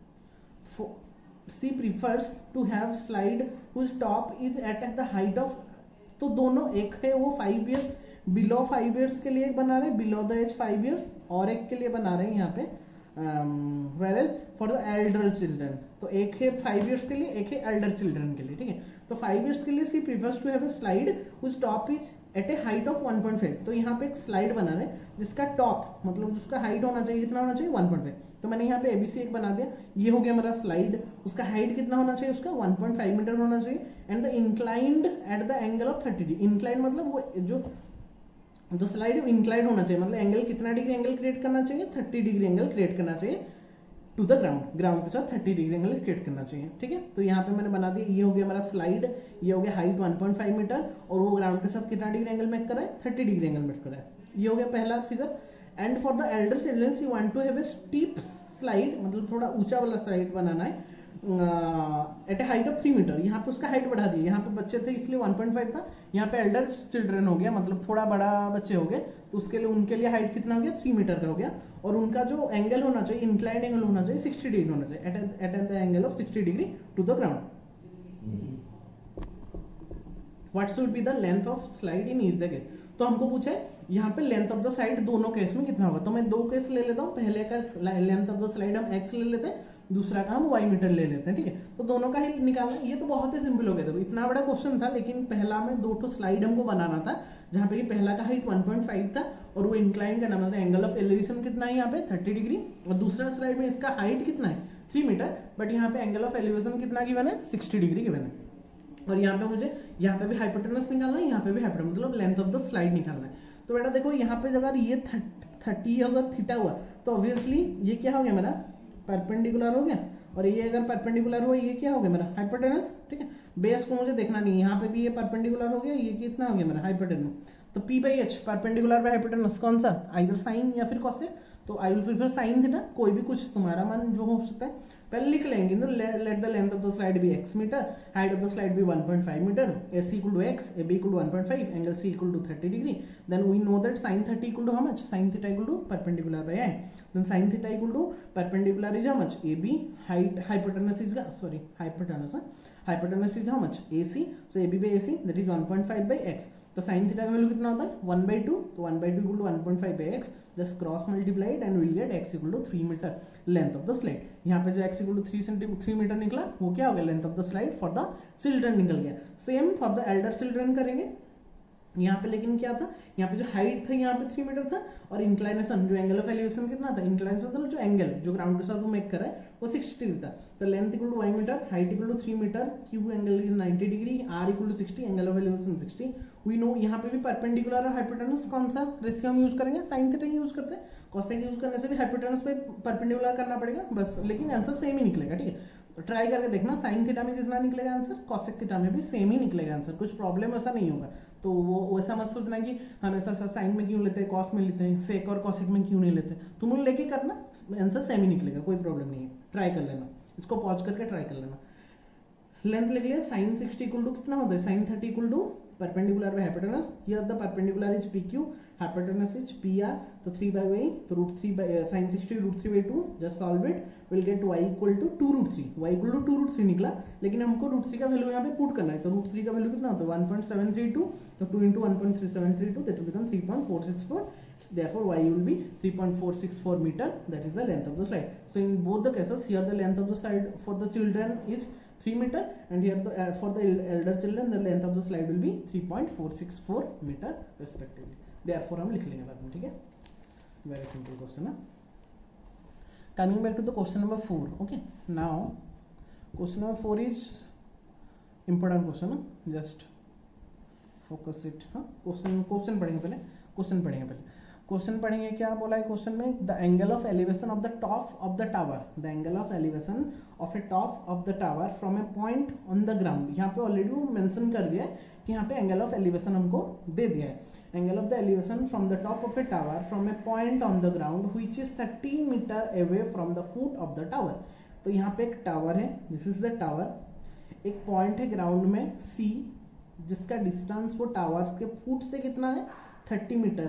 she prefers to have slide whose top is at the height of, तो दोनों, एक है वो 5 years बिलो 5 years के लिए एक बना रहे हैं, बिलो द एज 5 years, और एक के लिए बना रहे हैं यहाँ पे whereas for the elder children, तो एक है 5 years के लिए, एक है एल्डर चिल्ड्रन के लिए, ठीक है। तो 5 years के लिए she prefers to have a slide whose top is at a height of 1.5, तो यहाँ पे एक स्लाइड बना रहे हैं जिसका टॉप मतलब जिसका हाइट होना चाहिए, कितना होना चाहिए 1.5, तो मैंने यहाँ पे एबीसी एक बना दिया, ये हो गया मेरा स्लाइड, उसका हाइट कितना होना चाहिए, उसका 1.5 मीटर होना चाहिए, and the inclined at the angle of 30 degree, inclined मतलब वो जो स्लाइड इंक्लाइंड होना चाहिए, मतलब एंगल कितना डिग्री एंगल क्रिएट करना चाहिए, 30 डिग्री एंगल क्रिएट करना चाहिए टू द ग्राउंड, ग्राउंड के साथ 30 डिग्री एंगल क्रिएट करना चाहिए, ठीक है। तो यहाँ पे मैंने बना दिया, ये हो गया मेरा स्लाइड, ये हो गया हाइट 1.5 मीटर, और वो ग्राउंड के साथ कितना डिग्री एंगल मेक कर रहा है, 30 डिग्री एंगल मेक कर रहा है, ये हो गया पहला figure. And for the elder children you want to have a steep slide, मतलब थोड़ा ऊंचा वाला स्लाइड बनाना है at a height of 3 metre, यहाँ पे उसका हाइट बढ़ा दी, यहाँ पे बच्चे थे इसलिए 1.5 था, यहाँ पे एल्डर चिल्ड्रन हो गया, मतलब थोड़ा बड़ा बच्चे हो गए, तो उसके लिए उनके लिए हाइट कितना हो गया, 3 मीटर का हो गया, और उनका जो एंगल होना चाहिए, इंक्लाइंड एंगल होना चाहिए 60 डिग्री होना चाहिए, at the angle of 60 degree to the ground. What should be the length of slide in each the case, तो हमको पूछा है यहाँ पे लेंथ ऑफ द स्लाइड दोनों केस में कितना होगा, तो मैं 2 केस ले लेता हूँ, पहले का लेंथ ऑफ द स्लाइड हम x ले लेते हैं, दूसरा का हम y मीटर ले लेते हैं, ठीक है। तो दोनों का ही निकालना, ये तो बहुत ही सिंपल हो गया, देखो इतना बड़ा क्वेश्चन था, लेकिन पहला में 2 स्लाइड हमको बनाना था, जहाँ पे पहला का हाइट 1.5 था, और वो इंक्लाइन करना, मतलब एंगल ऑफ एलिवेशन कितना है यहाँ पे 30 डिग्री, और दूसरा स्लाइड में इसका हाइट कितना है 3 मीटर, बट यहाँ पे एंगल ऑफ एलिवेशन कितना गिवन है 60 डिग्री गिवन है, और यहाँ पे मुझे यहाँ पे भी हाइपोटेनस निकालना है, यहाँ पे भी हाइपोटेनस, मतलब लेंथ ऑफ द स्लाइड निकालना है। तो बेटा देखो यहाँ पे अगर ये 30 अगर थीटा हुआ, तो ऑब्वियसली ये क्या हो गया मेरा परपेंडिकुलर हो गया, और ये अगर परपेंडिकुलर हुआ, ये क्या हो गया मेरा हाइपोटेनस, ठीक है। बेस को मुझे देखना नहीं है, यहाँ पे भी ये परपेंडिकुलर हो गया, ये कितना हो गया मेरा हाइपोटेनस, तो P by H perpendicular by hypotenuse कौन सा, आइदर साइन या फिर कॉसेक, तो I will prefer sine theta, कोई भी कुछ तुम्हारा मन जो हो सकता है, पहले लिख लेंगे ना, let the length of the slide be x metre, height of the slide be 1.5 metre, AC equal to x, AB equal to 1.5, angle C equal to 30 degree, then we know that sin 30 equal to how much, sin theta equal to perpendicular by and, then sin theta equal to perpendicular is how much, AB, height hypotenuse is sorry hypotenuse is how much AC, so AB by AC that is 1.5 by x, तो sin थीटा का वैल्यू कितना होता है 1/2, तो 1/2 equal to 1.5 by x, just cross multiplied and will get x equal to 3 metre length of the slide. यहाँ पे जो x इक्वल टू 3 मीटर निकला, वो क्या हो गया length of the slide for the children निकल गया। Same for the elder children करेंगे, यहाँ पे लेकिन क्या था, यहाँ पे जो हाइट था यहाँ पे 3 मीटर था, और इंक्लाइनेशन जो एंगल ऑफ एलिवेशन कितना था, इंक्लाइनेशन मतलब जो एंगल जो ग्राउंड के साथ वो मेक कर रहा है वो 60 डिग्री था, तो length equal to y metre, height equal to 3 metre, Q angle is 90 degree, r equal to 60, angle of elevation 60। We know यहाँ पे भी परपेंडिकुलर और हाइपोटेनस कौन सा रेशियो हम यूज करेंगे, साइन थीटा यूज करते हैं, कोसेक यूज करने से भी हाइपोटेनस पे परपेंडिकुलर करना पड़ेगा बस, लेकिन आंसर सेम ही निकलेगा, ठीक है। तो ट्राई करके देखना, साइन थीटा में जितना निकलेगा आंसर, कोसेक थीटा में भी सेम ही निकलेगा आंसर, कुछ प्रॉब्लम ऐसा नहीं होगा। तो वो वैसा मत सोचना कि हमेशा साइन में क्यों लेते हैं, कॉस में लेते हैं, सेक और कॉसेक में क्यों नहीं लेते, तुम लोग लेके करना, आंसर सेम ही निकलेगा, कोई प्रॉब्लम नहीं है। ट्राई कर लेना, इसको पॉज करके ट्राई कर लेना। लेंथ लिख लिया, साइन 60 इक्वल टू कितना होता है, sine 30 equal to perpendicular by hypotenuse, here the perpendicular is PQ, hypotenuse is PR, तो 3 by y, तो √3 by sin 60 √3/2, just solve it, will get y equal to 2√3, y equal to 2√3 निकला, लेकिन हमको √3 का वैल्यू यहाँ पे पुट करना है, तो √3 का वैल्यू कितना होता है 1.732, तो 2 into 1.3732 that will become 3.464, therefore y will be 3.464 meter, that is the length of the slide. So in both the cases, here the length of the slide for the children is 3 meter, and here the for the elder children the length of the slide will be 3.464 meter respectively. Therefore हम लिख लेंगे बाद में, ठीक है, very simple question है। Coming back to the question number 4, okay, now question number 4 is important question, just focus it, हाँ, क्वेश्चन पढ़ेंगे पहले क्वेश्चन पढ़ेंगे, क्या बोला है क्वेश्चन में, the angle of elevation of the top of the tower, the angle of elevation of a top of the tower from a point on the ground, यहाँ पे ऑलरेडी वो मेंशन कर दिया है कि यहाँ पे एंगल ऑफ एलिवेशन हमको दे दिया है, angle of the elevation from the top of a tower from a point on the ground which is 30 meter away from the foot of the tower. तो यहाँ पे एक टावर है, दिस इज द टावर, एक पॉइंट है ग्राउंड में C, जिसका डिस्टेंस वो टावर के फुट से कितना है 30 मीटर है,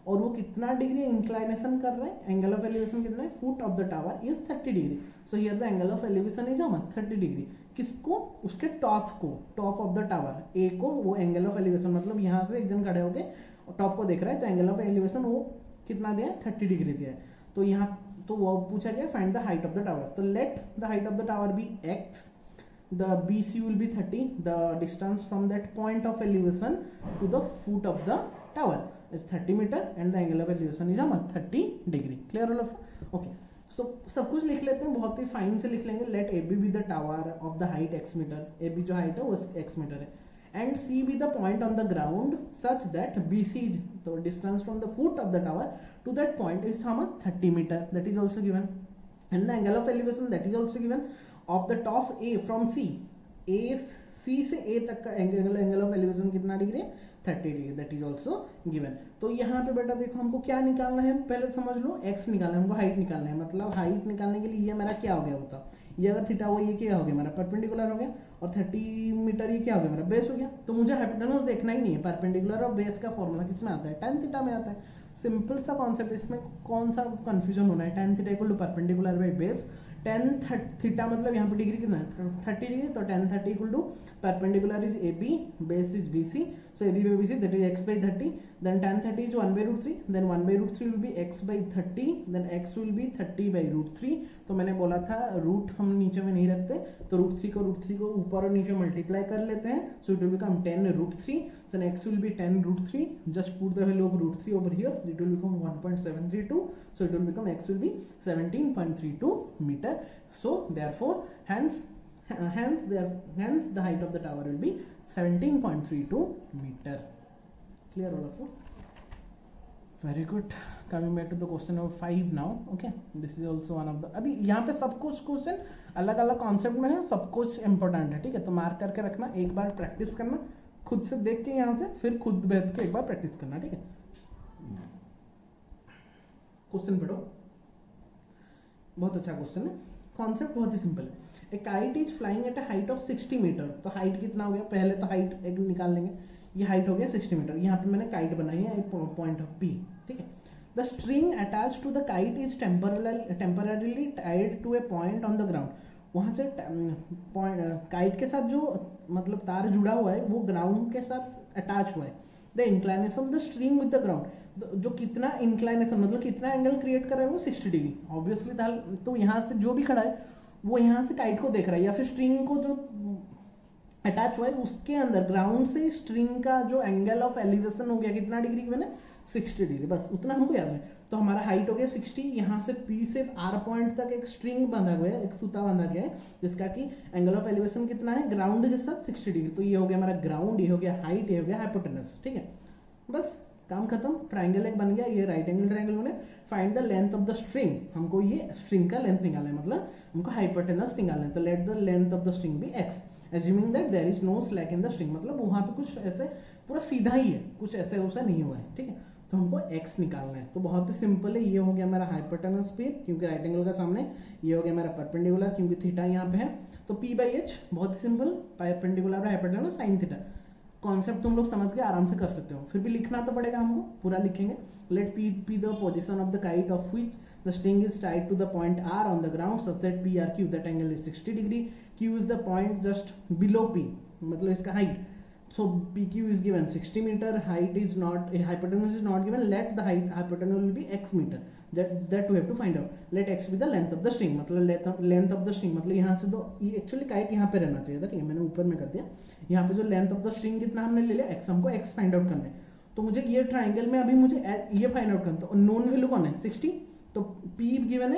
और वो कितना डिग्री इंक्लाइनेशन कर रहे हैं, एंगल ऑफ एलिवेशन कितना है, foot of the tower is 30 degree. So here the angle of elevation is 30 degree. किसको, उसके टॉप को, top of the tower A को वो एंगल ऑफ एलिवेशन, मतलब यहाँ से एक जन खड़े होके टॉप को देख रहा है तो एंगल ऑफ एलिवेशन वो कितना दिया है, 30 डिग्री दिया है। तो यहाँ तो वो पूछा गया find the height of the tower. तो let the height of the tower be x, the BC will be 30, the distance from that point of elevation to the foot of the tower is 30 meter and the angle of elevation is 30 degree. Clear all of? Okay. So सब कुछ लिख लेते हैं, बहुत ही फाइन से लिख लेंगे। let AB be the tower of the height x meter, AB जो हाइट है वो x मीटर है, and C be the point on the ground such that BC is the distance from the foot of the tower to that point is 30 meter, that is also given, and the angle of elevation that is also given of the top A from C, A C से A तक का एंगल ऑफ एलिवेशन कितना डिग्री है, 30 degree, that is also given. तो यहाँ पे बेटा देखो हमको क्या निकालना है, पहले समझ लो x निकालना है, हमको हाइट निकालना है। मतलब हाइट निकालने के लिए ये मेरा क्या हो गया होता, ये अगर थीटा हुआ ये क्या हो गया मेरा परपेंडिकुलर हो गया, और 30 मीटर ये क्या हो गया मेरा बेस हो गया। तो मुझे हाइपोटेनस देखना ही नहीं है, परपेंडिकुलर और बेस का फॉर्मूला किस में आता है, tan थीटा में आता है। सिंपल सा कॉन्सेप्ट, इसमें कौन सा कंफ्यूजन होना है, tan theta equal to perpendicular by base. tan theta मतलब यहाँ पे डिग्री कितना है, 30 डिग्री, तो tan 30 equal to perpendicular is AB, base is BC, so AB by BC that is x by 30, then tan 30 is 1 by root 3, then 1 by root 3 will be x by 30, then x will be 30 by root 3। तो मैंने बोला था रूट हम नीचे में नहीं रखते, तो रूट 3 को ऊपर और नीचे मल्टीप्लाई कर लेते हैं, so it will become 10 root 3, then x will be 10 root 3, just put the value of root 3 over here, it will become 1.732, so it will become x will be 17.32 meter। So therefore hence the height of the tower will be 17.32 meter। Clear all of you? Very good. Coming back to the question number 5 now. Okay, this is also one of the, अभी यहाँ पे सब कुछ क्वेश्चन अलग अलग कॉन्सेप्ट में है, सब कुछ इंपॉर्टेंट है, ठीक है। तो मार्क करके रखना, एक बार प्रैक्टिस करना, खुद से देख के यहाँ से फिर खुद बैठ के एक बार प्रैक्टिस करना, ठीक है। क्वेश्चन पढ़ो, बहुत अच्छा क्वेश्चन है, कॉन्सेप्ट बहुत ही सिंपल है। A kite is flying at a height of 60 meter. तो हाइट कितना हो गया, पहले तो हाइट एक निकाल लेंगे, ये हाइट हो गया 60 मीटर। यहाँ पे मैंने काइट बनाई है एक पॉइंट ऑफ P, ठीक है। The string attach to the kite is temporarily tied to a point on the ground. वहाँ से काइट के साथ जो मतलब तार जुड़ा हुआ है वो ग्राउंड के साथ अटैच हुआ है। The inclination of the string with the ground, जो कितना इंक्लाइनेशन मतलब कितना एंगल क्रिएट कर रहा है वो 60 डिग्री ऑब्वियसली। तो यहाँ से जो भी खड़ा है वो यहाँ से काइट को देख रहा है, या फिर स्ट्रिंग को जो अटैच हुआ है उसके अंदर ग्राउंड से स्ट्रिंग का जो एंगल ऑफ एलिवेशन हो गया कितना डिग्री मैंने 60 डिग्री, बस उतना हमको याद है। तो हमारा हाइट हो गया 60, यहाँ से P से R पॉइंट तक एक स्ट्रिंग बांधा गया है, एक सूता बांधा गया है, जिसका कि एंगल ऑफ एलिवेशन कितना है ग्राउंड के साथ 60 डिग्री। तो ये हो गया हमारा ग्राउंड, ये हो गया हाइट, ये हो गया हाइपोटेनस, ठीक है। बस काम खत्म, ट्राइंगल एक बन गया, ये राइट एंगल ट्राइंगल बने। Find the length of the string, हमको ये स्ट्रिंग का लेंथ निकालना है, मतलब हमको हाइपोटेनस निकालना है। तो let the length of the string be x, assuming that there is no slack in the string, मतलब वहाँ पे कुछ ऐसे पूरा सीधा ही है, कुछ ऐसे वैसा नहीं हुआ है, ठीक है। तो हमको x निकालना है, तो बहुत ही सिंपल है। ये हो गया मेरा हाइपोटेनस P, क्योंकि राइट एंगल का सामने, ये हो गया मेरा परपेंडिकुलर क्योंकि थीटा यहाँ पे है। तो P बाई H, बहुत ही सिंपल, perpendicular hypotenuse sine theta. Concept तुम लोग समझ के आराम से कर सकते हो, फिर भी लिखना तो पड़ेगा हमको, पूरा लिखेंगे। Let P the position of the kite of which the string is tied to the point R on the ground such that PRQ, that angle is 60 degree, Q is the point just below P, मतलब इसका height, so PQ is given 60 meter, height is not, hypotenuse is not given, let the height hypotenuse will be x meter, that we have to find out। let x be the length of the string, मतलब length of the string मतलब यहाँ से तो ये एक्चुअली काइट यहाँ पे रहना चाहिए था, ठीक है, मैंने ऊपर में कर दिया। यहाँ पे जो लेंथ ऑफ द स्ट्रिंग कितना हमने ले लिया x, हमको x फाइंड आउट करना है। तो मुझे ये ट्राइंगल में अभी मुझे ये फाइंड आउट करना है, तो नोन वैल्यू कौन है 60, तो P गिवन है,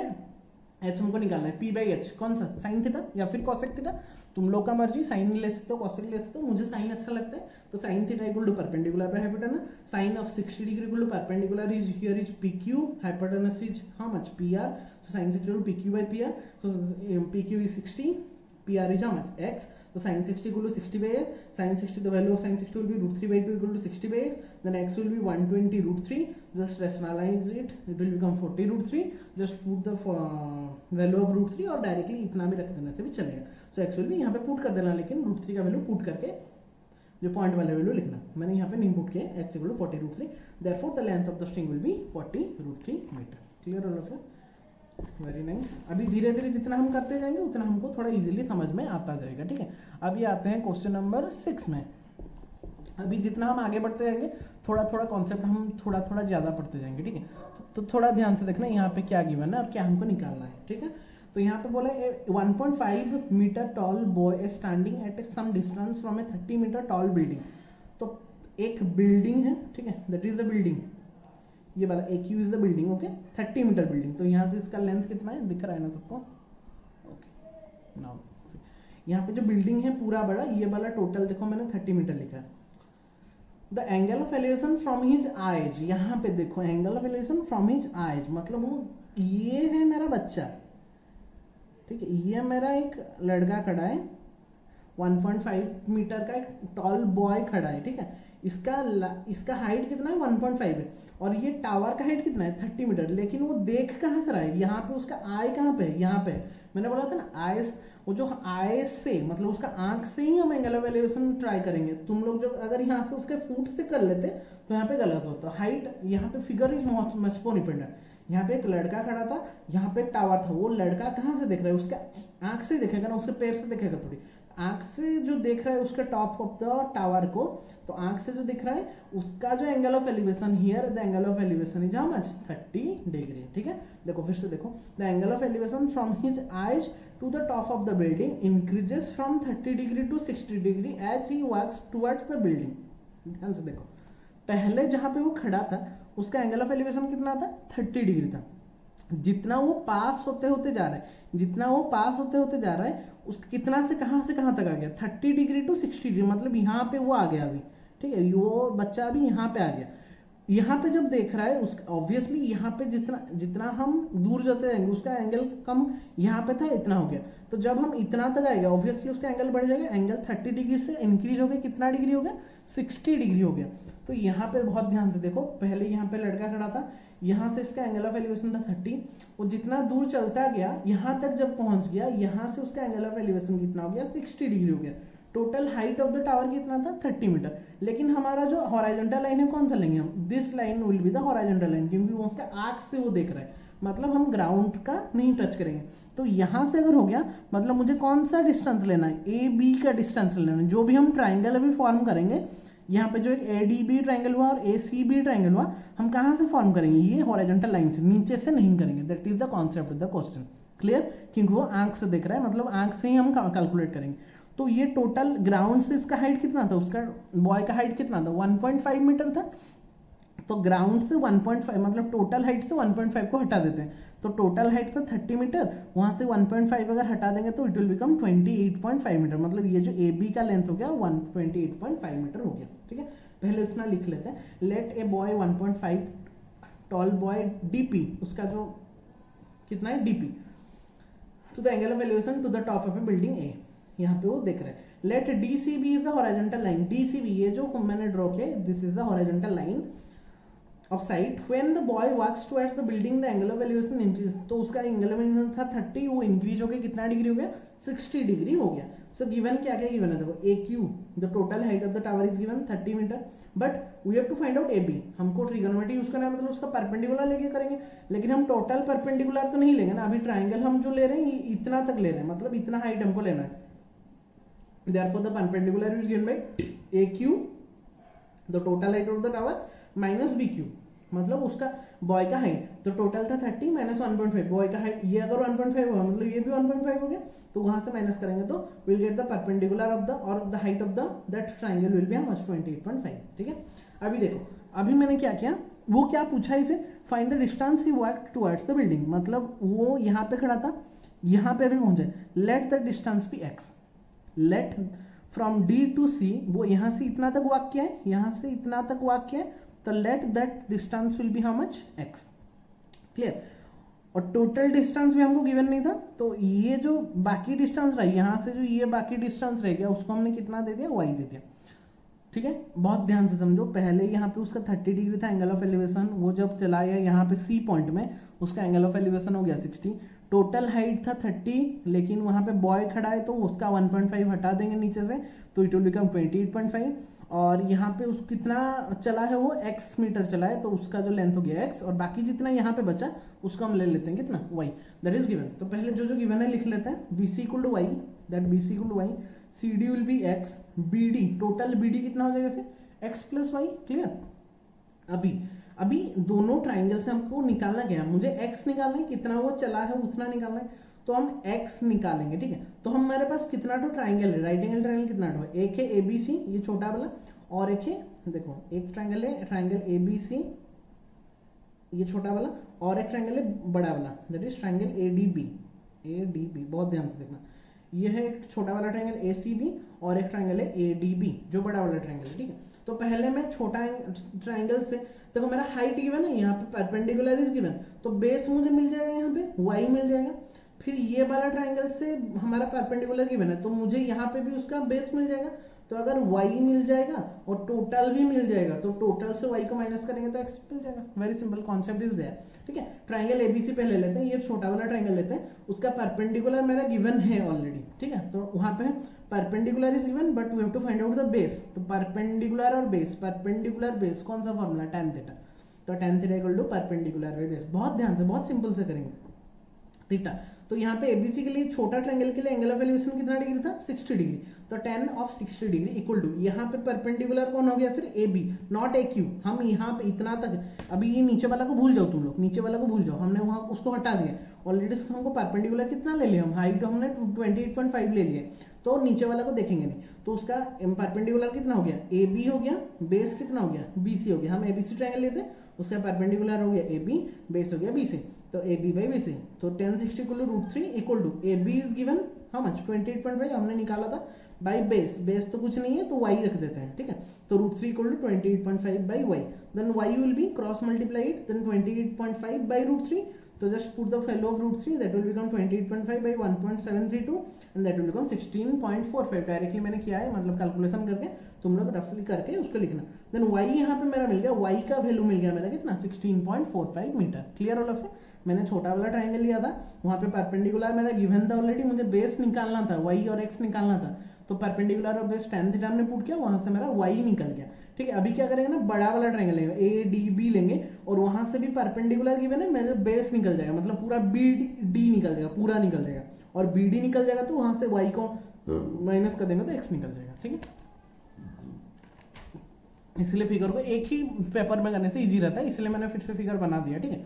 H हमको निकालना है, P बाई H कौन सा, साइन थीटा या फिर कॉसेक थीटा, तुम लोग का मर्जी, साइन ले सकते हो कॉसेक ले सकते हो, मुझे साइन अच्छा लगता है। तो sine theta equal to perpendicular by hypotenuse, sine of 60 degree equal to perpendicular is here is PQ, hypotenuse is how much PR, so sine 60 equal to PQ by PR, so PQ is 60, PR is how much x, so sin 60 equal to 60 by x, sin 60 the value of sin 60 will be root 3 by 2 equal to 60 by x, then x will be 120 root 3, just rationalize it, it will become 40 root 3, just put the value of root 3 और डायरेक्टली इतना भी रख देना से भी चलेगा। so x will be यहाँ पे पुट कर देना, लेकिन root 3 का वैल्यू पुट करके जो पॉइंट वाले वैल्यू लिखना। मैंने यहाँ पे नहीं पुट किया, x equal to 40√3, therefore the length of the string will be 40√3 meter. Clear all of you? Very nice. अभी धीरे धीरे जितना हम करते जाएंगे उतना हमको थोड़ा इजीली समझ में आता जाएगा, ठीक है। अभी आते हैं क्वेश्चन नंबर 6 में। अभी जितना हम आगे बढ़ते जाएंगे थोड़ा थोड़ा कॉन्सेप्ट हम थोड़ा थोड़ा ज़्यादा पढ़ते जाएंगे, ठीक है। तो थोड़ा ध्यान से देखना यहाँ पे क्या गिवन है और क्या हमको निकालना है, ठीक है। तो यहाँ पे बोला 1.5 meter tall boy standing at some distance from a 30 meter tall building. तो एक बिल्डिंग है, ठीक है, दैट इज द बिल्डिंग, ये वाला AQ is the building, okay, 30 meter building. तो यहाँ से इसका लेंथ कितना है, दिख रहा है ना सबको, ओके। नाउ यहाँ पे जो बिल्डिंग है पूरा बड़ा, ये वाला टोटल देखो मैंने 30 मीटर लिखा है। The angle of elevation from his eyes, यहाँ पे देखो angle of elevation from his eyes, मतलब वो ये है मेरा बच्चा, ठीक है, ये मेरा एक लड़का खड़ा है, 1.5 मीटर का एक टॉल बॉय खड़ा है, ठीक है। इसका हाइट कितना है, 1.5 है, और ये टावर का हाइट कितना है, 30 मीटर। लेकिन वो देख कहाँ से रहा है, यहाँ पे उसका आई कहाँ पे है, यहाँ पे। मैंने बोला था ना आइस, वो जो आइस से मतलब उसका आंख से ही हम एंगल ऑफ एलिवेशन ट्राई करेंगे। तुम लोग जो अगर यहाँ से उसके फुट से कर लेते तो यहाँ पे गलत होता। हाइट यहाँ पे figure is must more important. यहाँ पे एक लड़का खड़ा था, यहाँ पे एक टावर था, वो लड़का कहाँ से देख रहा है, उसका आंख से देखेगा ना, उसके पैर से देखेगा थोड़ी। आंख से जो देख रहा है उसके टॉप ऑफ द टावर को, तो आंख से जो दिख रहा है उसका जो angle of elevation, here the angle of elevation is how much, 30 degree, ठीक है। देखो फिर से देखो, the angle of elevation from his eyes to the top of the building increases from 30 degree to 60 degree as he walks towards the building. ध्यान से देखो, पहले जहां पे वो खड़ा था उसका एंगल ऑफ एलिवेशन कितना था, 30 डिग्री था। जितना वो पास होते होते जा रहा है, जितना वो पास होते होते जा रहा है, उसका कितना से कहां तक आ गया, 30 डिग्री टू 60 डिग्री, मतलब यहाँ पे वो आ गया अभी, ठीक है। वो बच्चा अभी यहाँ पे आ गया। यहाँ पे जब देख रहा है उसका ऑब्वियसली यहाँ पे जितना हम दूर जाते जाएंगे उसका एंगल कम, यहाँ पे था इतना हो गया। तो जब हम इतना तक आएगा ऑब्वियसली उसका एंगल बढ़ जाएगा। एंगल 30 डिग्री से इंक्रीज हो गया, कितना डिग्री हो गया, 60 डिग्री हो गया। तो यहाँ पे बहुत ध्यान से देखो, पहले यहाँ पे लड़का खड़ा था, यहाँ से इसका एंगल ऑफ एलिवेशन था 30, वो जितना दूर चलता गया यहाँ तक जब पहुंच गया, यहाँ से उसका एंगल ऑफ एलिवेशन कितना हो गया, 60 डिग्री हो गया। Total height of the tower कितना था, 30 मीटर। लेकिन हमारा जो हॉराइजॉन्टल लाइन है कौन सा लेंगे हम, this line will be the horizontal line, क्योंकि वो उसका आंख से वो देख रहा है, मतलब हम ग्राउंड का नहीं टच करेंगे। तो यहाँ से अगर हो गया, मतलब मुझे कौन सा डिस्टेंस लेना है, AB का डिस्टेंस लेना है। जो भी हम ट्राइंगल अभी फॉर्म करेंगे, यहाँ पे जो एक ADB ट्राइंगल हुआ और ACB ट्राइंगल हुआ, हम कहाँ से फॉर्म करेंगे, ये हॉरिजॉन्टल लाइन से, नीचे से नहीं करेंगे। That is the concept of the question. Clear, क्योंकि वो आंख से देख रहा है, मतलब आंख से ही हम कैलकुलेट करेंगे। तो ये टोटल ग्राउंड से इसका हाइट कितना था, उसका बॉय का हाइट कितना था, 1.5 मीटर था। तो ग्राउंड से 1.5 मतलब टोटल हाइट से 1.5 को हटा देते हैं, तो टोटल हाइट था 30 मीटर, वहां से 1.5 अगर हटा देंगे तो इट विल बिकम 28.5 मीटर। मतलब ये जो AB का लेंथ हो गया 128.5 मीटर हो गया, ठीक है। पहले इतना लिख लेते हैं, let a boy 1.5 tall boy DP, उसका जो कितना है DP to the angle of elevation to the top of a building A, यहाँ पे वो देख रहे हैं। Let DCB is the horizontal line, DCB ये जो मैंने ड्रॉ किया, this is the horizontal line of sight. When the boy walks towards the building the angle of elevation increase, तो उसका एंगल ऑफ एलिवेशन था 30, वो इंक्रीज हो गया कितना डिग्री हो गया, 60 डिग्री हो गया। सो गिवन क्या क्या गिवन है, देखो AQ the total height of the tower is given 30 meter, but we have to find out AB। हमको ट्रिगोनोमेट्री यूज करना है, मतलब उसका परपेंडिकुलर लेके करेंगे, लेकिन हम टोटल परपेंडिकुलर तो नहीं लेंगे ना। अभी ट्राइंगल हम जो ले रहे हैं इतना तक ले रहे हैं, मतलब इतना हाइट हमको लेना है। Therefore the perpendicular is given by AQ the total height of the tower minus BQ, मतलब उसका बॉय का हाइट, तो टोटल था 30 माइनस 1.5, बॉय का हाइट ये अगर 1.5 होगा मतलब ये भी 1.5 हो गया, तो वहां से माइनस करेंगे तो will get the perpendicular of the और the height of the that triangle will be how much, 28.5, ठीक है। अभी देखो, अभी मैंने क्या किया, वो क्या पूछा है फिर, find the distance he walked towards the building, मतलब वो यहाँ पे खड़ा था, यहाँ पे अभी पहुंचे, let the distance be x, let from D to C, वो यहाँ से इतना तक वॉक किया है, यहाँ से इतना तक वॉक किया है, तो let that distance will be how much, x। Clear, और टोटल डिस्टेंस भी हमको गिवन नहीं था, तो ये जो बाकी डिस्टेंस रहा, यहाँ से जो ये बाकी डिस्टेंस रह गया उसको हमने कितना दे दिया, y दे दिया, ठीक है। बहुत ध्यान से समझो, पहले यहाँ पे उसका 30 डिग्री था एंगल ऑफ एलिवेशन, वो जब चला गया यहाँ पे C पॉइंट में उसका एंगल ऑफ एलिवेशन हो गया 60, टोटल हाइट था 30, लेकिन वहाँ पे बॉय खड़ा है तो उसका 1.5 हटा देंगे नीचे से, तो इट विल बिकम 28.5। और यहाँ पे उस कितना चला है वो x मीटर चला है, तो उसका जो लेंथ हो गया x, और बाकी जितना यहाँ पे बचा उसको हम ले लेते हैं कितना y, दैट इज गिवन। तो पहले जो जो गिवन है लिख लेते हैं, BC equal to y, that BC equal to y, CD will be x, BD total BD कितना हो जाएगा फिर x प्लस वाई। क्लियर। अभी दोनों ट्राइंगल से हमको निकालना क्या है, मुझे x निकालना है, कितना वो चला है उतना निकालना है, तो हम x निकालेंगे। ठीक है, तो हमारे पास कितना तो ट्राइंगल है, राइट एंगल ट्राइंगल कितना है, एक है ABC ये छोटा वाला, और एक है देखो एक ट्राइंगल है ट्राइंगल ABC ये छोटा वाला, और एक ट्राइंगल है बड़ा वाला, दैट इज ट्राइंगल ADB। बहुत ध्यान से देखना, ये है एक छोटा वाला ट्राइंगल ACB और एक ट्राइंगल है ADB जो बड़ा वाला ट्राइंगल है। ठीक है, तो पहले मैं छोटा ट्राइंगल से देखो, मेरा हाइट गिवन है, यहाँ पे परपेंडिकुलर इज गिवन, तो बेस मुझे मिल जाएगा, यहाँ पे y मिल जाएगा। फिर ये वाला ट्राइंगल से हमारा परपेंडिकुलर गिवन है, तो मुझे यहाँ पे भी उसका बेस मिल जाएगा। तो अगर y मिल जाएगा और टोटल भी मिल जाएगा, तो टोटल से y को माइनस करेंगे तो x मिल जाएगा। Very simple concept is there. ठीक है, ट्राइंगल ABC पहले लेते हैं, ये छोटा वाला ट्राइंगल लेते हैं, उसका परपेंडिकुलर मेरा गिवन है ऑलरेडी। ठीक है, तो वहां पे perpendicular is given but we have to find out the base. तो परपेंडिकुलर और बेस, परपेंडिकुलर बेस कौन सा फॉर्मूला, tan थीटा, तो tan theta equal to perpendicular by base. बहुत ध्यान से, बहुत सिंपल से करेंगे थीटा। तो यहाँ पे ABC के लिए छोटा ट्रायंगल के लिए एंगल ऑफ एलिवेशन कितना डिग्री था, 60 डिग्री, तो tan of 60 degree equal to यहाँ पे परपेंडिकुलर कौन हो गया फिर AB, नॉट AQ। हम यहाँ पे इतना तक, अभी ये नीचे वाला को भूल जाओ, तुम लोग नीचे वाला को भूल जाओ, हमने वहाँ उसको हटा दिया ऑलरेडी। हमको परपेंडिकुलर कितना ले लिया, हम हाइट हमने 28.5 ले लिया, तो नीचे वाला को देखेंगे नहीं, तो उसका परपेंडिकुलर कितना हो गया, AB हो गया, बेस कितना हो गया, BC हो गया। हम ABC ट्रायंगल लेते हैं, उसका परपेंडिकुलर हो गया AB, बेस हो गया BC, तो AB बाई BC, तो tan 60 equal to √3 equal to AB is given how much 28.5 हमने निकाला था, बाई बेस, बेस तो कुछ नहीं है तो y रख देते हैं। ठीक है, तो √3 equal to 28.5 by y, then y will be cross multiply it, then 28.5 by √3, तो just put the value of √3, that will become 28.5 by 1.732 and that will become 16.45। Directly मैंने किया है, मतलब कैलकुलेशन करके, तुम लोग रफली करके उसको लिखना। देन y यहाँ पे मेरा मिल गया, y का वैल्यू मिल गया मेरा कितना 16.45 meter. Clear all of it. मैंने छोटा वाला ट्राइंगल लिया था, वहाँ पे परपेंडिकुलर मेरा गिवन था ऑलरेडी, मुझे बेस निकालना था, y और x निकालना था, तो परपेंडिकुलर और बेस tan थीटा हमने पुट किया, वहां से मेरा y निकल गया। ठीक है, अभी क्या करेंगे ना, बड़ा वाला ट्रायंगल लेंगे ADB लेंगे, और वहां से भी परपेंडिकुलर गिवन है, मेरा बेस निकल जाएगा, मतलब पूरा BD निकल जाएगा, पूरा निकल जाएगा, और BD निकल जाएगा तो वहां से y को माइनस कर देंगे तो x निकल जाएगा। ठीक है, इसलिए फिगर को एक ही पेपर में करने से इजी रहता है, इसलिए मैंने फिर से फिगर बना दिया। ठीक है,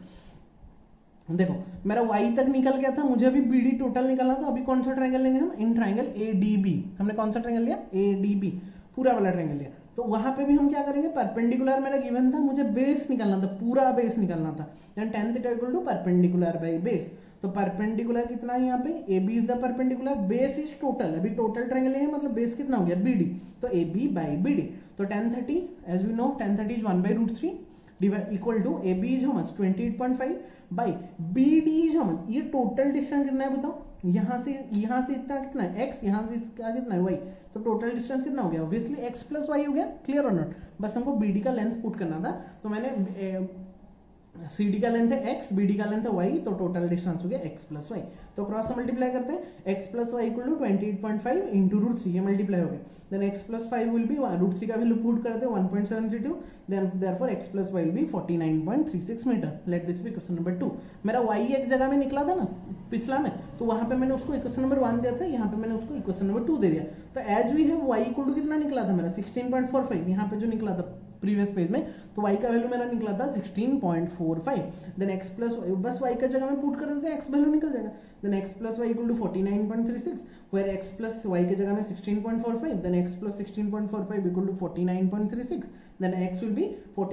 देखो मेरा y तक निकल गया था, मुझे अभी BD टोटल निकालना था। अभी कौन सा ट्रायंगल लेंगे हम, इन ट्रायंगल ADB। हमने कौन सा ट्रायंगल लिया, ADB, पूरा वाला ट्रायंगल लिया। तो वहां पे भी हम क्या करेंगे, परपेंडिकुलर मेरा गिवन था, मुझे बेस निकालना था, पूरा बेस निकालना था, and tan theta equal to perpendicular by base. तो परपेंडिकुलर कितना है यहाँ पे, AB is the perpendicular, base is total, अभी टोटल ट्रायंगल लेंगे मतलब बेस कितना हो गया BD, तो AB बाई BD। तो tan 30 as we know, tan 30 is 1/√3 equal to AB is how much 28.5 by BD is how much, ये टोटल डिस्टेंस कितना है बताओ, यहाँ से इतना कितना है x, यहाँ से इसका कितना है y, तो टोटल डिस्टेंस कितना हो गया, ऑब्वियसली x प्लस y हो गया। क्लियर और नॉट, बस हमको BD का लेंथ पुट करना था, तो मैंने CD का लेंथ है x, BD का लेंथ है y, तो टोटल डिस्टेंस हो गया x प्लस वाई। तो क्रॉस से मल्टीप्लाई करते हैं, x plus y equal to 28.5 into √3, ये मल्टीप्लाई हो गया, then x plus 5 will be √3 का वैल्यू पुट करते हैं 1.732, then therefore x plus y will be 49.36 meter. Let this be question number 2। मेरा y एक जगह में निकला था ना पिछला में, तो वहां पे मैंने उसको इक्वेशन नंबर 1 दिया था, यहाँ पे मैंने उसको इक्वेशन नंबर 2 दे दिया। तो as we have y equal to कितना निकला था मेरा 16.45, यहाँ पे जो निकला था प्रीवियस पेज में, तो y का वैल्यू मेरा निकला था 16.45, देन x प्लस, बस y का जगह में पुट कर देते हैं, x वैल्यू निकल जाएगा, then x plus y equal to 49.36, where x plus y के जगह में 16.45, then x plus 16.45 equal to 49.36, then x will be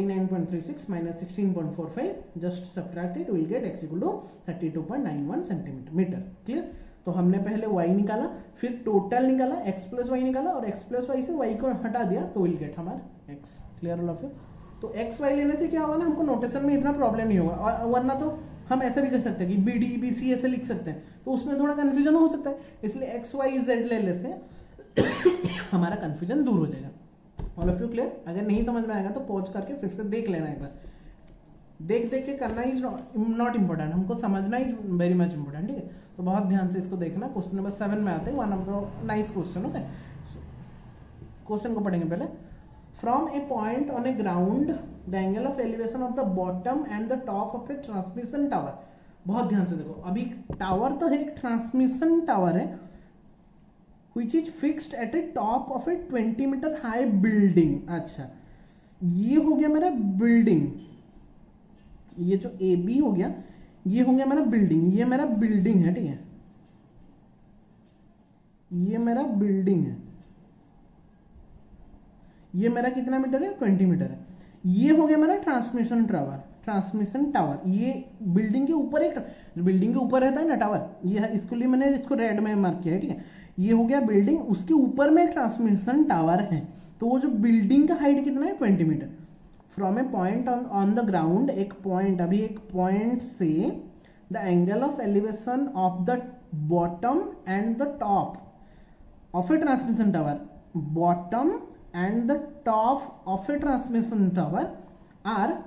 49.36 minus 16.45, just subtract it, will get x equal to 32.91 centimeter. Clear. तो हमने पहले y निकाला, फिर टोटल निकाला, x प्लस वाई निकाला, और x प्लस वाई से y को हटा दिया, तो विल गेट हमारा x। Clear all of you. तो x y लेने से क्या होगा ना, हमको नोटेशन में इतना प्रॉब्लम नहीं होगा, और वरना तो हम ऐसे भी कर सकते हैं कि BD BC ऐसे लिख सकते हैं, तो उसमें थोड़ा कंफ्यूजन हो सकता है, इसलिए x y z ले लेते हैं हमारा कंफ्यूजन दूर हो जाएगा। All of you clear. अगर नहीं समझ में आएगा तो पॉज करके फिर से देख लेना एक बार। देख देख के करना इज नॉट इम्पोर्टेंट, हमको समझना ही वेरी मच इम्पोर्टेंट, ठीक है। तो बहुत ध्यान से इसको देखना। क्वेश्चन नंबर 7 में आते हैं, one of the nice question. Okay, question को पढ़ेंगे पहले। From a point on a ground the angle of elevation of the bottom and the top of a transmission tower. बहुत ध्यान से देखो, अभी टावर तो है, एक ट्रांसमिशन टावर है which is fixed at a top of a 20 metre high building. अच्छा, ये हो गया मेरा बिल्डिंग, ये जो ए बी हो गया ये हो गया मेरा बिल्डिंग, ये मेरा बिल्डिंग है, ठीक है, ये मेरा बिल्डिंग है, ये मेरा कितना मीटर है, 20 मीटर है। ये हो गया मेरा ट्रांसमिशन टावर, ट्रांसमिशन टावर। ये बिल्डिंग के ऊपर, एक बिल्डिंग के ऊपर रहता है ना टावर, ये इसके लिए मैंने इसको रेड में मार्क किया है, ठीक है। ये हो गया बिल्डिंग, उसके ऊपर में ट्रांसमिशन टावर है। तो वो जो बिल्डिंग का हाइट कितना है, 20 metre. From a point on the ground, एक पॉइंट, अभी एक पॉइंट से the angle of elevation of the bottom and the top of a transmission tower, bottom and the top of a transmission tower are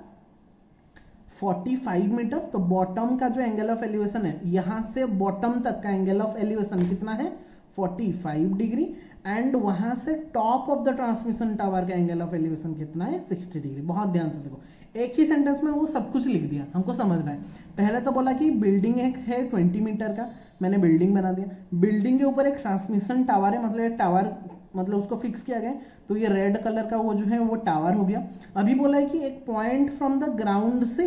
45 metre. तो बॉटम का जो एंगल ऑफ एलिवेशन है, यहां से बॉटम तक का एंगल ऑफ एलिवेशन कितना है, 45 डिग्री। एंड वहां से top of the transmission tower का एंगल ऑफ एलिवेशन कितना है, 60 डिग्री। बहुत ध्यान से देखो, एक ही सेंटेंस में वो सब कुछ लिख दिया, हमको समझना है। पहले तो बोला कि बिल्डिंग एक है 20 मीटर का, मैंने बिल्डिंग बना दिया। बिल्डिंग के ऊपर एक ट्रांसमिशन टावर है, मतलब एक टावर, मतलब उसको फिक्स किया गया, तो ये रेड कलर का वो जो है वो टावर हो गया। अभी बोला है कि एक पॉइंट फ्रॉम द ग्राउंड से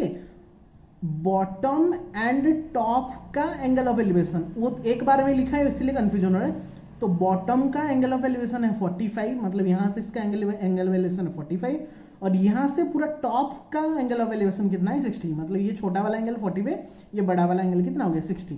बॉटम एंड टॉप का एंगल ऑफ एलिवेशन, वो एक बार में लिखा है इसलिए कंफ्यूजन हो रहा है। तो बॉटम का एंगल ऑफ एलिवेशन है 45, मतलब यहां से इसका एंगल ऑफ एलिवेशन है 45, और यहां से पूरा टॉप का एंगल ऑफ एलिवेशन कितना है, 60। मतलब ये छोटा वाला एंगल 45, ये बड़ा वाला एंगल कितना हो गया, 60।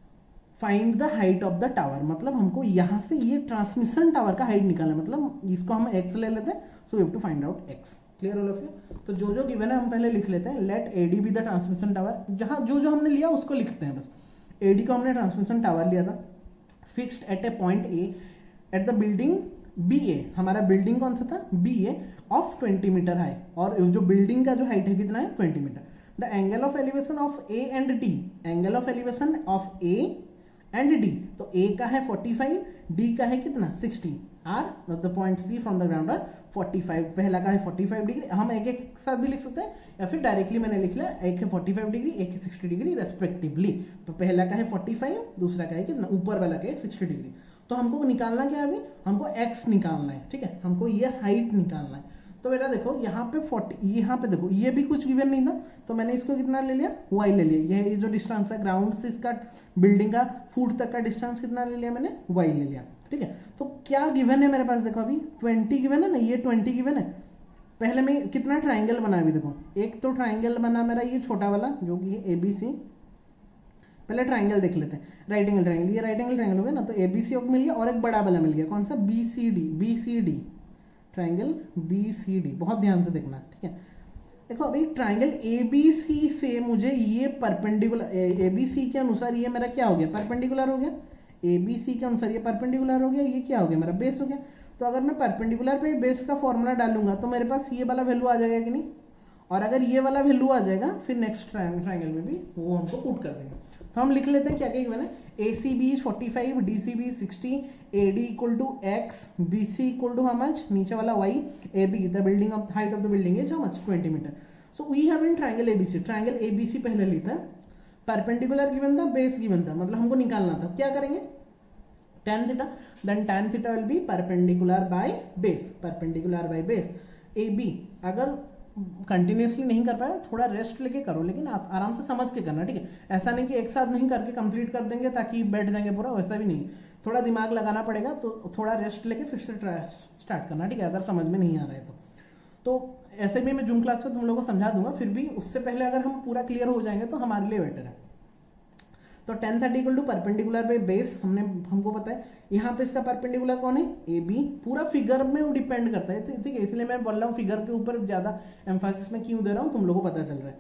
Find the height of the tower, मतलब हमको यहां से ये ट्रांसमिशन टावर का हाइट निकालना है, मतलब इसको हम एक्स ले लेते हैं। So we have to find out x. Clear all of you? तो जो जो गिवन है हम पहले लिख लेते हैं। Let AD be the transmission tower, जहां जो जो हमने लिया उसको लिखते हैं बस। एडी को हमने ट्रांसमिशन टावर लिया था, fixed at a point A at the building B A. हमारा बिल्डिंग कौन सा था, B A, of 20 metre high, और जो बिल्डिंग का जो हाइट है कितना है, 20 metre. The angle of elevation of A and D, angle of elevation of A and D, तो ए का है 45, डी का है कितना, 60। Are the point C from the ground are 45, पहला का है 45 डिग्री, हम एक एक साथ भी लिख सकते हैं, या फिर डायरेक्टली मैंने लिख लिया, एक है 45 डिग्री, एक है 60 डिग्री रेस्पेक्टिवली। तो पहला का है 45, दूसरा का है कितना, ऊपर वाला का है 60 डिग्री। तो हमको निकालना क्या है, अभी हमको एक्स निकालना है, ठीक है, हमको ये हाइट निकालना है। तो बेटा देखो यहाँ पे 40, यहाँ पे देखो ये भी कुछ गिवन नहीं था, तो मैंने इसको कितना ले लिया, y ले लिया। ये जो डिस्टेंस है ग्राउंड से इसका बिल्डिंग का फुट तक का डिस्टेंस कितना ले लिया मैंने, y ले लिया, ठीक है। तो क्या गिवन है मेरे पास, देखो अभी 20 गिवन है ना, ये 20 गिवन है। पहले मैं कितना ट्राइंगल बना, अभी देखो एक तो ट्राइंगल बना मेरा ये छोटा वाला जो कि है ABC। पहले ट्राइंगल देख लेते हैं, राइट एंगल ट्राइंगल, ये राइट एंगल ट्राइंगल हो गया ना, तो ABC मिल गया, और एक बड़ा वाला मिल गया, कौन सा, BCD ट्राइंगल BCD। बहुत ध्यान से देखना, ठीक है। देखो अभी ट्राइंगल ABC से मुझे ये परपेंडिकुलर, ABC के अनुसार ये मेरा क्या हो गया, परपेंडिकुलर हो गया। ABC के अनुसार ये परपेंडिकुलर हो गया, ये क्या हो गया, मेरा बेस हो गया। तो अगर मैं परपेंडिकुलर पे बेस का फॉर्मूला डालूंगा तो मेरे पास ये वाला वैल्यू आ जाएगा कि नहीं, और अगर ये वाला वैल्यू आ जाएगा फिर नेक्स्ट ट्राइंगल में भी वो हमको पुट कर देंगे। तो हम लिख लेते हैं क्या क्या गिवन है, ACB is 45, DCB is 60, AD equal to x, BC equal to how much, नीचे वाला y, AB the building of height of the building is how much, 20 metre. So we have in triangle ABC, triangle ABC पहले लेता है, परपेंडिकुलर गिवन था, बेस गिवन था, मतलब हमको निकालना था, क्या करेंगे, tan theta, then tan theta will be perpendicular by base, perpendicular by base. AB अगर कंटिन्यूसली नहीं कर पाए थोड़ा रेस्ट लेके करो, लेकिन आप आराम से समझ के करना, ठीक है। ऐसा नहीं कि एक साथ नहीं करके कंप्लीट कर देंगे ताकि बैठ जाएंगे पूरा, वैसा भी नहीं, थोड़ा दिमाग लगाना पड़ेगा, तो थोड़ा रेस्ट लेके फिर से स्टार्ट करना, ठीक है, अगर समझ में नहीं आ रहा है तो ऐसे भी मैं जूम क्लास में तुम लोगों को समझा दूंगा, फिर भी उससे पहले अगर हम पूरा क्लियर हो जाएंगे तो हमारे लिए बेटर है। तो tan theta equal to perpendicular by base, हमको पता है यहाँ पे इसका परपेंडिकुलर कौन है, AB। पूरा फिगर में वो डिपेंड करता है, ठीक है, इसलिए मैं बोल रहा हूँ फिगर के ऊपर ज्यादा एम्फासिस में क्यों दे रहा हूँ, तुम लोगों को पता चल रहा है।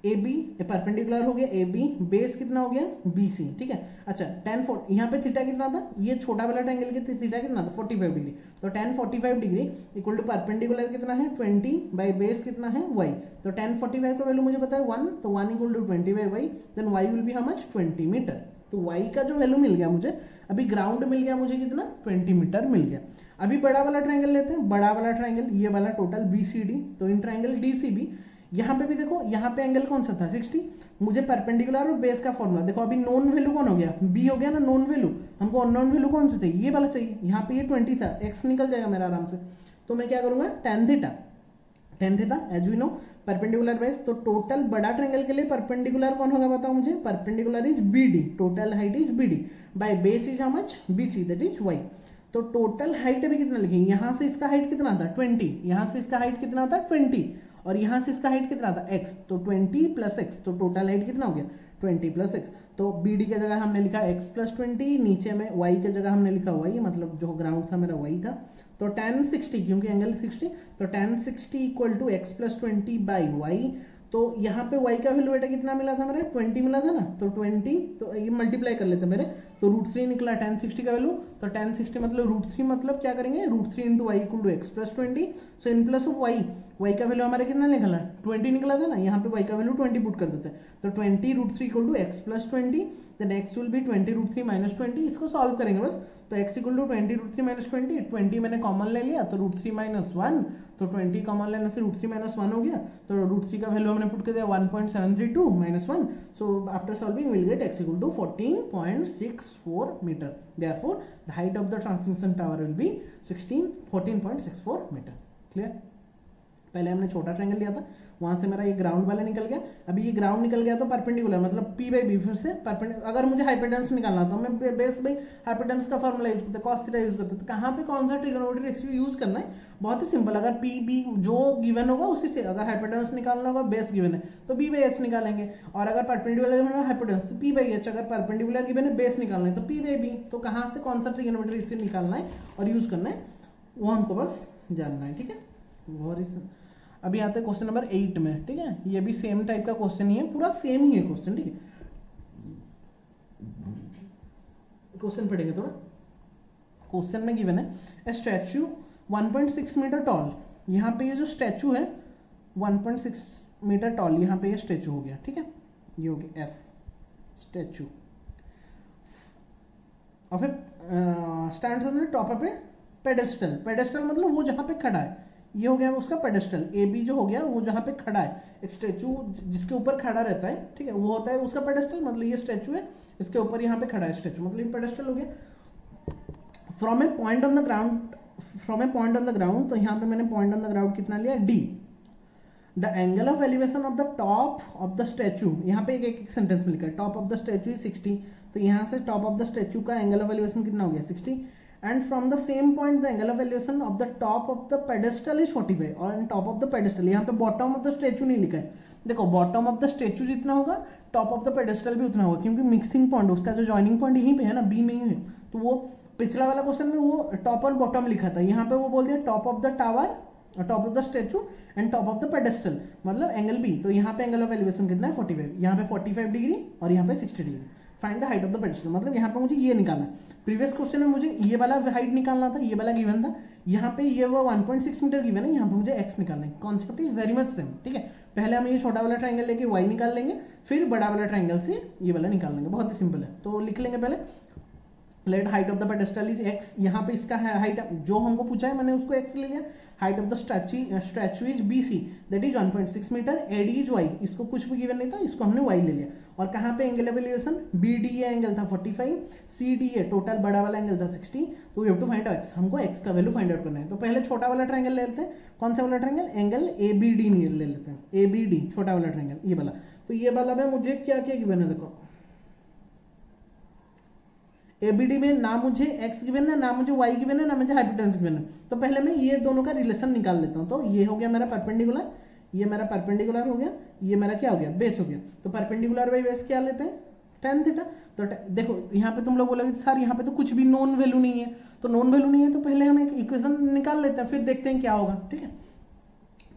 ए बी परपेंडिकुलर हो गया ए बी, बेस कितना हो गया बी सी, ठीक है। अच्छा tan 4 यहाँ पे थीटा कितना था, ये छोटा वाला ट्रायंगल के थीटा कितना था 45 डिग्री, तो tan 45 degree equal to perpendicular कितना है 20 बाई बेस कितना है y, तो tan 45 का वैल्यू मुझे पता है 1, तो 1 equal to 20 by y, then y will be how much 20 metre. तो y का जो वैल्यू मिल गया मुझे, अभी ग्राउंड मिल गया मुझे कितना 20 मीटर मिल गया। अभी बड़ा वाला ट्रायंगल लेते हैं, बड़ा वाला ट्रायंगल ये वाला टोटल BCD, तो इन ट्रायंगल DCB यहाँ पे भी देखो, यहाँ पे एंगल कौन सा था 60, मुझे परपेंडिकुलर और बेस का फॉर्मूला देखो, अभी नॉन वैल्यू कौन हो गया बी हो गया ना नॉन वैल्यू, हमको अननोन वैल्यू कौन सा चाहिए ये वाला चाहिए, यहाँ पे ये 20 था, एक्स निकल जाएगा मेरा आराम से, तो मैं क्या करूंगा tan theta as we know perpendicular base, तो टोटल बड़ा ट्रायंगल के लिए परपेंडिकुलर कौन होगा बताओ मुझे, perpendicular is BD, total height is BD by base is how much BC that is y। तो टोटल हाइट अभी कितना लिखेंगे, यहाँ से इसका हाइट कितना था 20, यहाँ से इसका हाइट कितना था 20 और यहाँ से इसका हाइट कितना था x, तो 20 प्लस x, तो टोटल हाइट कितना हो गया 20 प्लस x, तो BD की जगह हमने लिखा x प्लस 20, नीचे में y की जगह हमने लिखा y, मतलब जो ग्राउंड था मेरा y था, तो tan 60 क्योंकि एंगल 60, तो tan 60 equal to x plus 20 by y, तो यहाँ पे y का वैल्यू बेटा कितना मिला था मेरे 20 मिला था ना, तो 20, तो ये मल्टीप्लाई कर लेते मेरे, तो √3 निकला tan 60 का वैल्यू, तो tan 60 मतलब √3 मतलब क्या करेंगे √3 into y equal to x plus 20, so in plus of y का वैल्यू हमारे कितना निकला 20 निकला था ना, यहाँ पे y का वैल्यू 20 पुट कर देते हैं, तो 20 √3 equal to x plus 20, then x will be 20 √3 minus 20, इसको सॉल्व करेंगे बस, तो x इक्वल टू 20 √3 माइनस 20 मैंने कॉमन ले लिया, तो √3 माइनस 1, तो 20 कॉमन लेने से √3 माइनस 1 हो गया, तो √3 का वैल्यू हमने पुट कर दिया 1.732 minus 1, so after solving will get x equal to 14.64 metre, therefore the height of the transmission tower will be 14.64 metre. Clear, पहले हमने छोटा ट्रायंगल लिया था, वहां से मेरा ये ग्राउंड वाला निकल गया, अभी ये ग्राउंड निकल गया तो परपेंडिकुलर मतलब P बाई बी, फिर से परपेंडिकुलर, अगर मुझे हाइपोटेनस निकालना था मैं बेस बाई हाइपोटेनस का फॉर्मूला यूज करता, cos थीटा यूज करता, तो कहाँ पे कौन सा ट्रिग्नोमेट्री रेशियो यूज करना है, बहुत ही सिंपल, अगर P B जो गिवन होगा उसी से, अगर हाइपोटेनस निकालना होगा बेस गिवन है तो B बाई H निकालेंगे, और अगर परपेंडिकुलर गिवन है हाइपोटेनस तो P बाई H, अगर परपेंडिकुलर गिवन है बेस निकालना है तो P बाई B, तो कहाँ से कौन सा ट्रिग्नोमेट्री रेशियो निकालना है और यूज करना है वो हमको बस जानना है, ठीक है। बहुत अभी आते हैं क्वेश्चन नंबर 8 में, ठीक है, ये भी सेम टाइप का क्वेश्चन ही है, पूरा सेम ही है क्वेश्चन, ठीक है। क्वेश्चन पढ़ेंगे थोड़ा, क्वेश्चन में गिवन है ए स्टैचू 1.6 मीटर टॉल, यहाँ पे ये जो स्टैचू है 1.6 मीटर टॉल, यहाँ पे ये स्टैचू हो गया, ठीक है, ये हो गया एस स्टैचू, और फिर stands on the top of a pedestal, pedestal मतलब वो जहाँ पे खड़ा है, ये हो गया उसका पेडेस्टल, ए बी जो हो गया वो जहाँ पे खड़ा है, एक स्टैचू जिसके ऊपर खड़ा रहता है, ठीक है, वो होता है उसका पेडेस्टल, मतलब ये स्टैचू है इसके ऊपर यहाँ पे खड़ा है स्टैचू, मतलब ये पेडेस्टल हो गया। From a point on the ground, तो यहाँ पे मैंने पॉइंट ऑन द ग्राउंड कितना लिया D, the angle of elevation of the top of the statue, यहाँ पे एक सेंटेंस में लिखा है top of the statue is 60, तो यहाँ से टॉप ऑफ द स्टैचू का एंगल ऑफ एलिवेशन कितना हो गया 60, and from the same point the angle of elevation of the top of the pedestal is 45, और on top of the pedestal, यहाँ पे bottom of the statue नहीं लिखा है, देखो bottom of the statue जितना होगा top of the pedestal भी उतना होगा, क्योंकि मिक्सिंग पॉइंट उसका जो जॉइनिंग पॉइंट यहीं पे है ना B में ही है, तो वो पिछला वाला क्वेश्चन में वो टॉप और बॉटम लिखा था, यहाँ पे वो बोल दिया top of the tower, top of the statue and top of the pedestal, मतलब एंगल B, तो यहाँ पे एंगल ऑफ एलिवेशन कितना है 45, यहाँ पे 45 डिग्री और यहाँ पे 60 degree, find the height of the pedestal, मतलब यहाँ पे मुझे ये निकालना है, प्रीवियस क्वेश्चन में मुझे ये वाला हाइट निकालना था, ये वाला गिवन था, यहाँ पे ये वो 1.6 मीटर गिवन है, यहाँ पे मुझे x निकालना है, concept is very much same, ठीक है। पहले हम ये छोटा वाला ट्रायंगल लेके y निकाल लेंगे, फिर बड़ा वाला ट्रायंगल से ये वाला निकाल लेंगे, बहुत ही सिंपल है, तो लिख लेंगे पहले let height of the pedestal is x, यहाँ पे इसका हाइट जो हमको पूछा है मैंने उसको x ले लिया, height of the statue is BC that is 1.6 metre, AD is y, इसको कुछ भी गिवन नहीं था, इसको हमने y ले लिया, और कहाँ पे angle of elevation BD angle था 45, CD है टोटल बड़ा वाला एंगल था 60, तो we have to find x, हमको x का वैल्यू फाइंड आउट करना है, तो पहले छोटा वाला ट्रायंगल ले लेते हैं, कौन सा वाला ट्रायंगल, एंगल ABD ले लेते हैं, ABD छोटा वाला ट्रायंगल ये वाला, तो ये वाला में मुझे क्या क्या गिवन है, देखो ABD में ना मुझे x गिवन है, ना मुझे y गिवन है, ना मुझे हाइपोटेनस गिवन है, तो पहले मैं ये दोनों का रिलेशन निकाल लेता हूँ, तो ये हो गया मेरा परपेंडिकुलर, ये मेरा परपेंडिकुलर हो गया, ये मेरा क्या हो गया बेस हो गया, तो परपेंडिकुलर बाई बेस क्या लेते हैं tan थीटा, तो देखो यहाँ पे तुम लोग बोलोगे सर यहाँ पे तो कुछ भी नॉन वैल्यू नहीं है, तो नॉन वैल्यू नहीं है तो पहले हम एक इक्वेशन निकाल लेते हैं, फिर देखते हैं क्या होगा, ठीक है।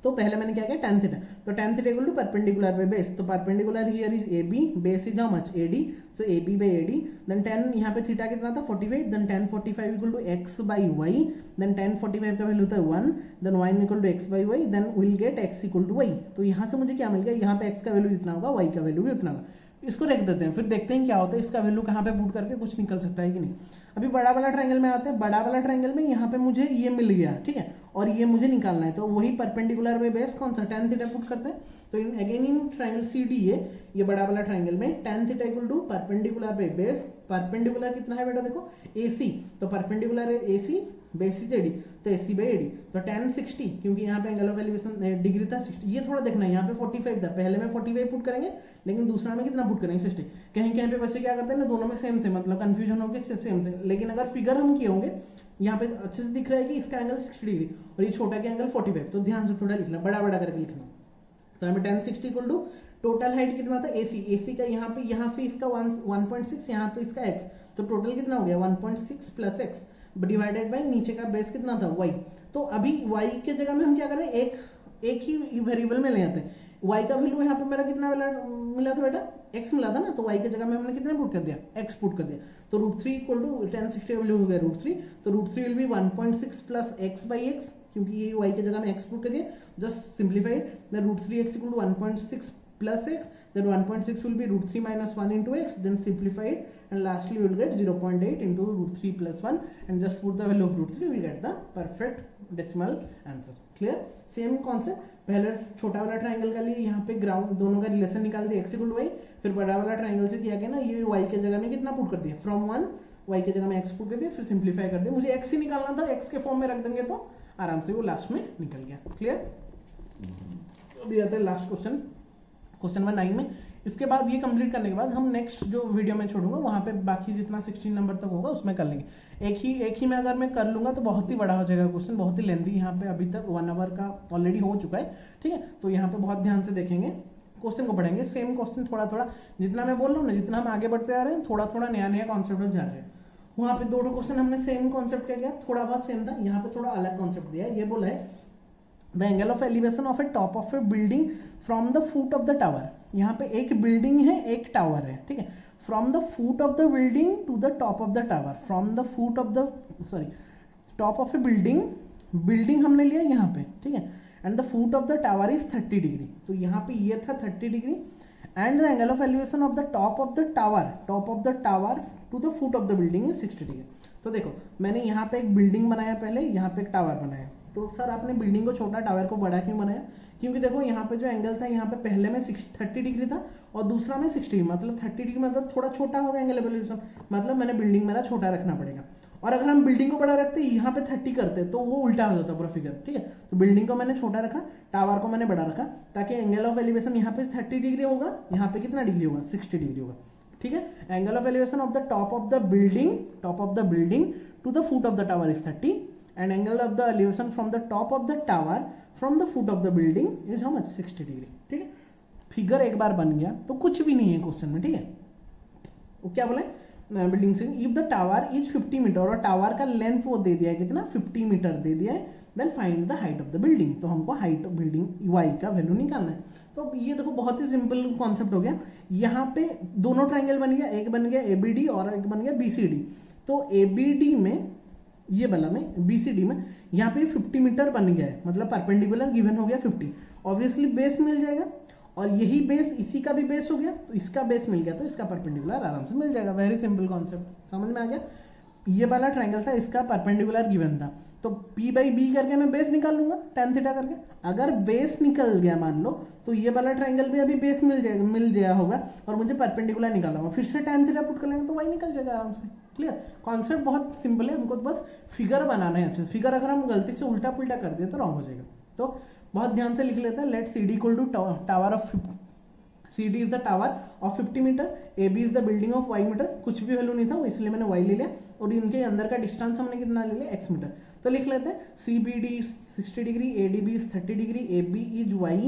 तो पहले मैंने क्या किया tan थीटा, तो tan theta equal to perpendicular by base, तो perpendicular here is A B, base is how much AD, so A B by AD, then tan यहाँ पे थीटा कितना था 45, then tan 45 equal to x by y, then tan 45 का वैल्यू था 1, then y equal to x by y, then will get x equal to y। तो यहाँ से मुझे क्या मिल गया, यहाँ पे x का वैल्यू जितना होगा y का वैल्यू भी उतना होगा। इसको रख देते हैं, फिर देखते हैं क्या होता है, इसका वैल्यू कहाँ पे पुट करके कुछ निकल सकता है कि नहीं। अभी बड़ा वाला ट्रायंगल में आते हैं, बड़ा वाला ट्रायंगल में यहाँ पे मुझे ये मिल गया, ठीक है, और ये मुझे निकालना है, तो वही परपेंडिकुलर बाय बेस कौन सा tan थीटा पुट करते हैं। तो in again in triangle CD ये बड़ा वाला ट्रायंगल में tan theta equal to perpendicular by base, perpendicular कितना है बेटा देखो AC, तो परपेंडिकुलर है AC, बेस इज AD, तो AC बाई AD, तो tan 60, क्योंकि यहाँ पे एंगल ऑफ एलिवेशन डिग्री था 60, ये थोड़ा देखना है, यहाँ पे 45 था, पहले में 45 पुट करेंगे, लेकिन दूसरा में कितना पुट करेंगे 60। कहीं कहीं पे बच्चे क्या करते हैं ना, दोनों में सेम से मतलब कंफ्यूजन होकर सेम थे, लेकिन अगर फिगर हम किए होंगे यहाँ पे अच्छे से दिख रहा है कि इसका एंगल 60 डिग्री और ये छोटा का एंगल 45, तो ध्यान से थोड़ा लिखना, बड़ा बड़ा करके लिखना। तो यहाँ पे tan 60 equal to total height कितना था AC का यहाँ से इसका 1.6, यहाँ पे इसका x, तो टोटल कितना हो गया 1.6 प्लस x डिवाइडेड बाय नीचे का बेस कितना था y। तो अभी y के जगह में हम क्या करें, एक ही वेरिएबल में ले आते हैं। y का वैल्यू यहाँ पे मेरा कितना मिला था बेटा, x मिला था ना, तो y के जगह में हमने कितना पुट कर दिया, x पुट कर दिया, तो √3 इक्वल टू tan 60 वैल्यू हो गया √3, तो √3 will be 1.6 plus x by x, क्योंकि ये y के जगह में x पुट कर दिया, जस्ट सिंप्लीफाइड, देन √3x equal to 1.6 plus x, then 1.6 will be √3 minus 1 into x, then simplify it, and lastly we will get 0.8 into √3 plus 1, and just put the value of √3, we will get the perfect decimal answer. Clear? Same concept, पहले छोटा वाला ट्राइंगल का लिए यहाँ पे ग्राउंड दोनों का रिलेशन निकाल दिया x इक्वल टू y, फिर बड़ा वाला ट्राइंगल से किया गया ना, ये y के जगह में कितना पुट कर दिया, फ्रॉम 1 y के जगह में x पुट कर दिया, फिर सिंप्लीफाई कर दिया, मुझे x ही निकालना था, x के फॉर्म में रख देंगे तो आराम से वो लास्ट में निकल गया। क्लियर? अभी आता है लास्ट क्वेश्चन, क्वेश्चन नंबर 9 में। इसके बाद ये कंप्लीट करने के बाद हम नेक्स्ट जो वीडियो में छोड़ूंगा वहाँ पे बाकी जितना 16 नंबर तक होगा उसमें कर लेंगे। एक ही में अगर मैं कर लूँगा तो बहुत ही बड़ा हो जाएगा क्वेश्चन, बहुत ही लेंदी, यहाँ पे अभी तक 1 आवर का ऑलरेडी हो चुका है, ठीक है। तो यहाँ पे बहुत ध्यान से देखेंगे, क्वेश्चन को पढ़ेंगे, सेम क्वेश्चन थोड़ा थोड़ा, जितना मैं बोल रहा हूँ ना, जितना हम आगे बढ़ते आ रहे हैं थोड़ा थोड़ा नया नया कॉन्सेप्ट जा रहे हैं। वहाँ पे 2 क्वेश्चन हमने सेम कॉन्सेप्ट क्या किया, थोड़ा बहुत सेम था, यहाँ पे थोड़ा अलग कॉन्सेप्ट दिया है। ये बोला है the angle of elevation of a top of a building from the foot of the tower. यहाँ पे एक बिल्डिंग है, एक टावर है, ठीक है, from the foot of the building to the top of the tower, from the foot of the top of a building हमने लिया यहाँ पे, ठीक है, and the foot of the tower is 30 degree, तो यहाँ पे ये था 30 degree, and the angle of elevation of the top of the tower to the foot of the building is 60 degree. तो देखो मैंने यहाँ पे एक बिल्डिंग बनाया पहले, यहाँ पे एक टावर बनाया, तो सर आपने बिल्डिंग को छोटा टावर को बड़ा क्यों बनाया, क्योंकि देखो यहाँ पे जो एंगल था, यहाँ पे पहले में 30 डिग्री था और दूसरा में 60 डिग्री, मतलब 30 डिग्री मतलब थोड़ा छोटा होगा एंगल एलिवेशन, मतलब मैंने बिल्डिंग मेरा छोटा रखना पड़ेगा। और अगर हम बिल्डिंग को बड़ा रखते यहाँ पे 30 करते तो वो उल्टा हो जाता पूरा फिगर, ठीक है। तो बिल्डिंग को मैंने छोटा रखा, टावर को मैंने बड़ा रखा, ताकि एंगल ऑफ एलिवेशन यहाँ पे 30 डिग्री होगा, यहाँ पे कितना डिग्री होगा 60 डिग्री होगा, ठीक है। Angle of elevation of the top of the building to the foot of the tower is 30, and angle of the elevation from the top of the tower from the foot of the building is how much 60 degree, ठीक है। फिगर एक बार बन गया तो कुछ भी नहीं है क्वेश्चन में, ठीक है। वो क्या बोले, बिल्डिंग से if the tower is 50 metre, और टावर का लेंथ वो दे दिया है कितना 50 मीटर दे दिया है, then find the height of the building, तो हमको हाइट ऑफ बिल्डिंग y का वैल्यू निकालना है। तो ये देखो बहुत ही सिंपल कॉन्सेप्ट हो गया, यहाँ पे दोनों ट्राइंगल बन गया, एक बन गया ABD और एक बन गया BCD। तो ABD में ये वाला में BCD में यहाँ पे 50 मीटर बन गया है, मतलब परपेंडिकुलर गिवन हो गया 50, ऑब्वियसली बेस मिल जाएगा, और यही बेस इसी का भी बेस हो गया, तो इसका बेस मिल गया तो इसका परपेंडिकुलर आराम से मिल जाएगा। वेरी सिंपल कॉन्सेप्ट, समझ में आ गया। ये वाला ट्राइंगल था, इसका परपेंडिकुलर गिवन था, तो P/B करके मैं बेस निकाल लूंगा tan थीटा करके। अगर बेस निकल गया मान लो, तो ये वाला ट्राइंगल भी अभी बेस मिल जाएगा होगा, और मुझे परपेंडिकुलर निकालना होगा, फिर से tan थीटा पुट कर लेंगे तो y निकल जाएगा आराम से। क्लियर? कॉन्सेप्ट बहुत सिंपल है, हमको बस फिगर बनाना है अच्छे से। फिगर अगर हम गलती से उल्टा पुल्टा कर दिए तो रॉन्ग हो जाएगा। तो बहुत ध्यान से लिख लेते हैं, let CD equal to tower of CD is the tower of 50 metre, AB is the building of y metre, कुछ भी वैल्यू नहीं था वो इसलिए मैंने y ले लिया, और इनके अंदर का डिस्टेंस हमने कितना ले लिया x मीटर। तो लिख लेते हैं CBD is 60 degree, ADB is 30 degree, AB is y,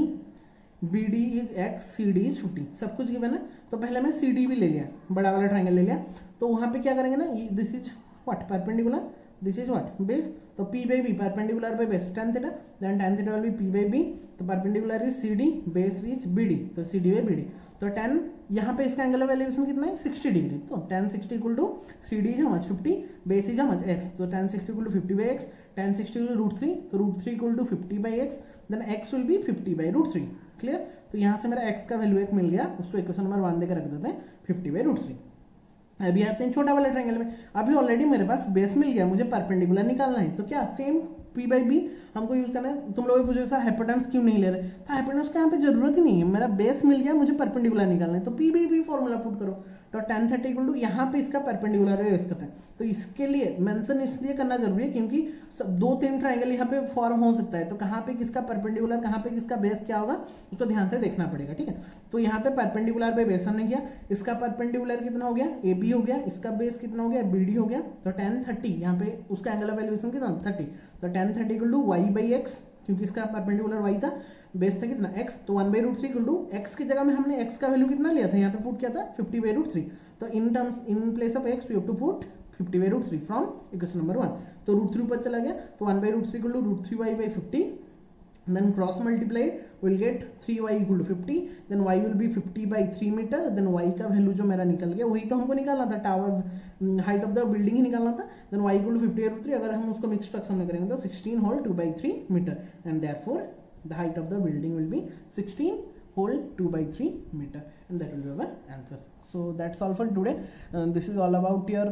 BD is x, CD is 50, सब कुछ गिवन है। तो पहले मैं CD भी ले लिया, बड़ा वाला ट्राइंगल ले लिया, तो वहाँ पे क्या करेंगे ना, this is what perpendicular, this is what base, तो p by b perpendicular by base tan theta, then tan theta will be p by b, तो perpendicular is cd, base is bd, तो cd by bd, तो tan यहाँ पे इसका एंगल ऑफ एलिवेशन कितना है 60 डिग्री, तो tan 60 equal to cd is how much 50, base is how much x, तो tan 60 equal to 50 by x, tan 60 equal to √3, तो √3 equal to 50 by x, then x will be 50 by √3, clear. तो यहाँ से मेरा x का वैल्यू एक मिल गया, उसको इक्वेशन नंबर 1 देकर रख देते हैं 50 by √3। अभी आते हैं छोटा वाला ट्रायंगल में, अभी ऑलरेडी मेरे पास बेस मिल गया, मुझे परपेंडिकुलर निकालना है, तो क्या सेम p by b हमको यूज करना है। तुम लोग पूछ रहे सर हाइपोटेन्यूस क्यों नहीं ले रहे, तो हाइपोटेन्यूस का यहाँ पे जरूरत ही नहीं है, मेरा बेस मिल गया, मुझे परपेंडिकुलर निकालना है, तो p by b formula put करो, तो tan थीटा इक्वल टू यहाँ पे इसका परपेंडिकुलर बेस करते हैं, तो इसके लिए मेंशन इसलिए करना जरूरी है क्योंकि सब 2-3 ट्रायंगल यहाँ पे फॉर्म हो सकता है, तो कहाँ पे किसका परपेंडिकुलर कहाँ पे किसका बेस क्या होगा उसको ध्यान से देखना पड़ेगा, ठीक है। तो यहाँ पे परपेंडिकुलर बाय बेस हमने किया, इसका परपेंडिकुलर कितना हो गया AB हो गया, इसका बेस कितना हो गया BD हो गया, तो tan 30 यहाँ पे उसका एंगल ऑफ एलिवेशन कितना 30, तो tan 30 equal to y by x, क्योंकि इसका परपेंडिकुलर y था, बेस था कितना x, तो 1 by √3 इक्वल टू x की जगह में हमने x का वैल्यू कितना लिया था यहाँ पे पुट किया था 50 by √3, तो in place of x we have to put 50 by √3 from equation number 1, तो √3 ऊपर चला गया, तो 1 by √3 equal to √3y by 50, then cross multiply we'll get 3y equal to 50, then y will be 50 by 3 metre, then y का वैल्यू जो मेरा निकल गया वही तो हमको निकालना था, tower height of the building ही निकालना था, then y equal to 50 by √3, अगर हम उसको मिक्स फ्रैक्शन में करेंगे तो 16 whole 2 by 3 metre, and therefore the height of the building will be 16 whole 2 by 3 meter, and that will be our answer. So that's all for today. This is all about your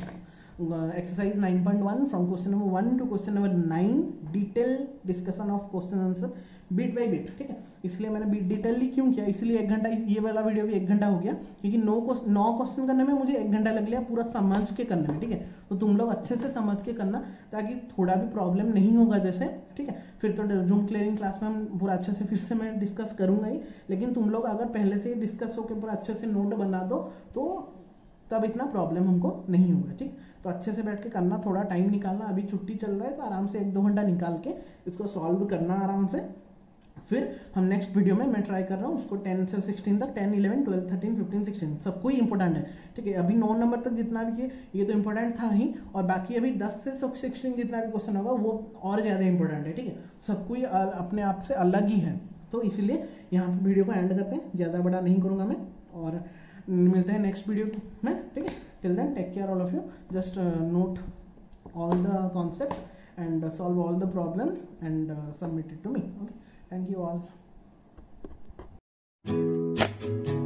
exercise 9.1 from question number 1 to question number 9, detailed discussion of question answer bit by bit, ठीक है। इसलिए मैंने बीट डिटेलली क्यों किया, इसलिए 1 घंटा, ये वाला वीडियो भी 1 घंटा हो गया क्योंकि 9 क्वेश्चन करने में मुझे 1 घंटा लग गया पूरा समझ के करने में, ठीक है। तो तुम लोग अच्छे से समझ के करना ताकि थोड़ा भी प्रॉब्लम नहीं होगा जैसे, ठीक है। फिर तो जूम क्लियरिंग क्लास में हम पूरा अच्छे से फिर से मैं डिस्कस करूंगा ही, लेकिन तुम लोग अगर पहले से डिस्कस होकर पूरा अच्छे से नोट बना दो तो तब इतना प्रॉब्लम हमको नहीं होगा, ठीक। तो अच्छे से बैठ के करना, थोड़ा टाइम निकालना, अभी छुट्टी चल रहा है तो आराम से 1-2 घंटा निकाल के इसको सॉल्व करना आराम से। फिर हम नेक्स्ट वीडियो में मैं ट्राई कर रहा हूँ उसको 10 से 16 तक, 10, 11, 12, 13, 15, 16 सबको ही इंपॉर्टेंट है, ठीक है। अभी 9 नंबर तक जितना भी ये तो इंपॉर्टेंट था ही, और बाकी अभी 10 से 16 जितना भी क्वेश्चन होगा वो और ज़्यादा इंपॉर्टेंट है, ठीक है। सबको ही अपने आप से अलग ही है, तो इसलिए यहाँ पर वीडियो को एंड करते हैं, ज़्यादा बड़ा नहीं करूँगा मैं, और मिलते हैं नेक्स्ट वीडियो में, ठीक है। Till then take care all of you, just note all the concepts and solve all the problems and submit it to me, okay. Thank you all.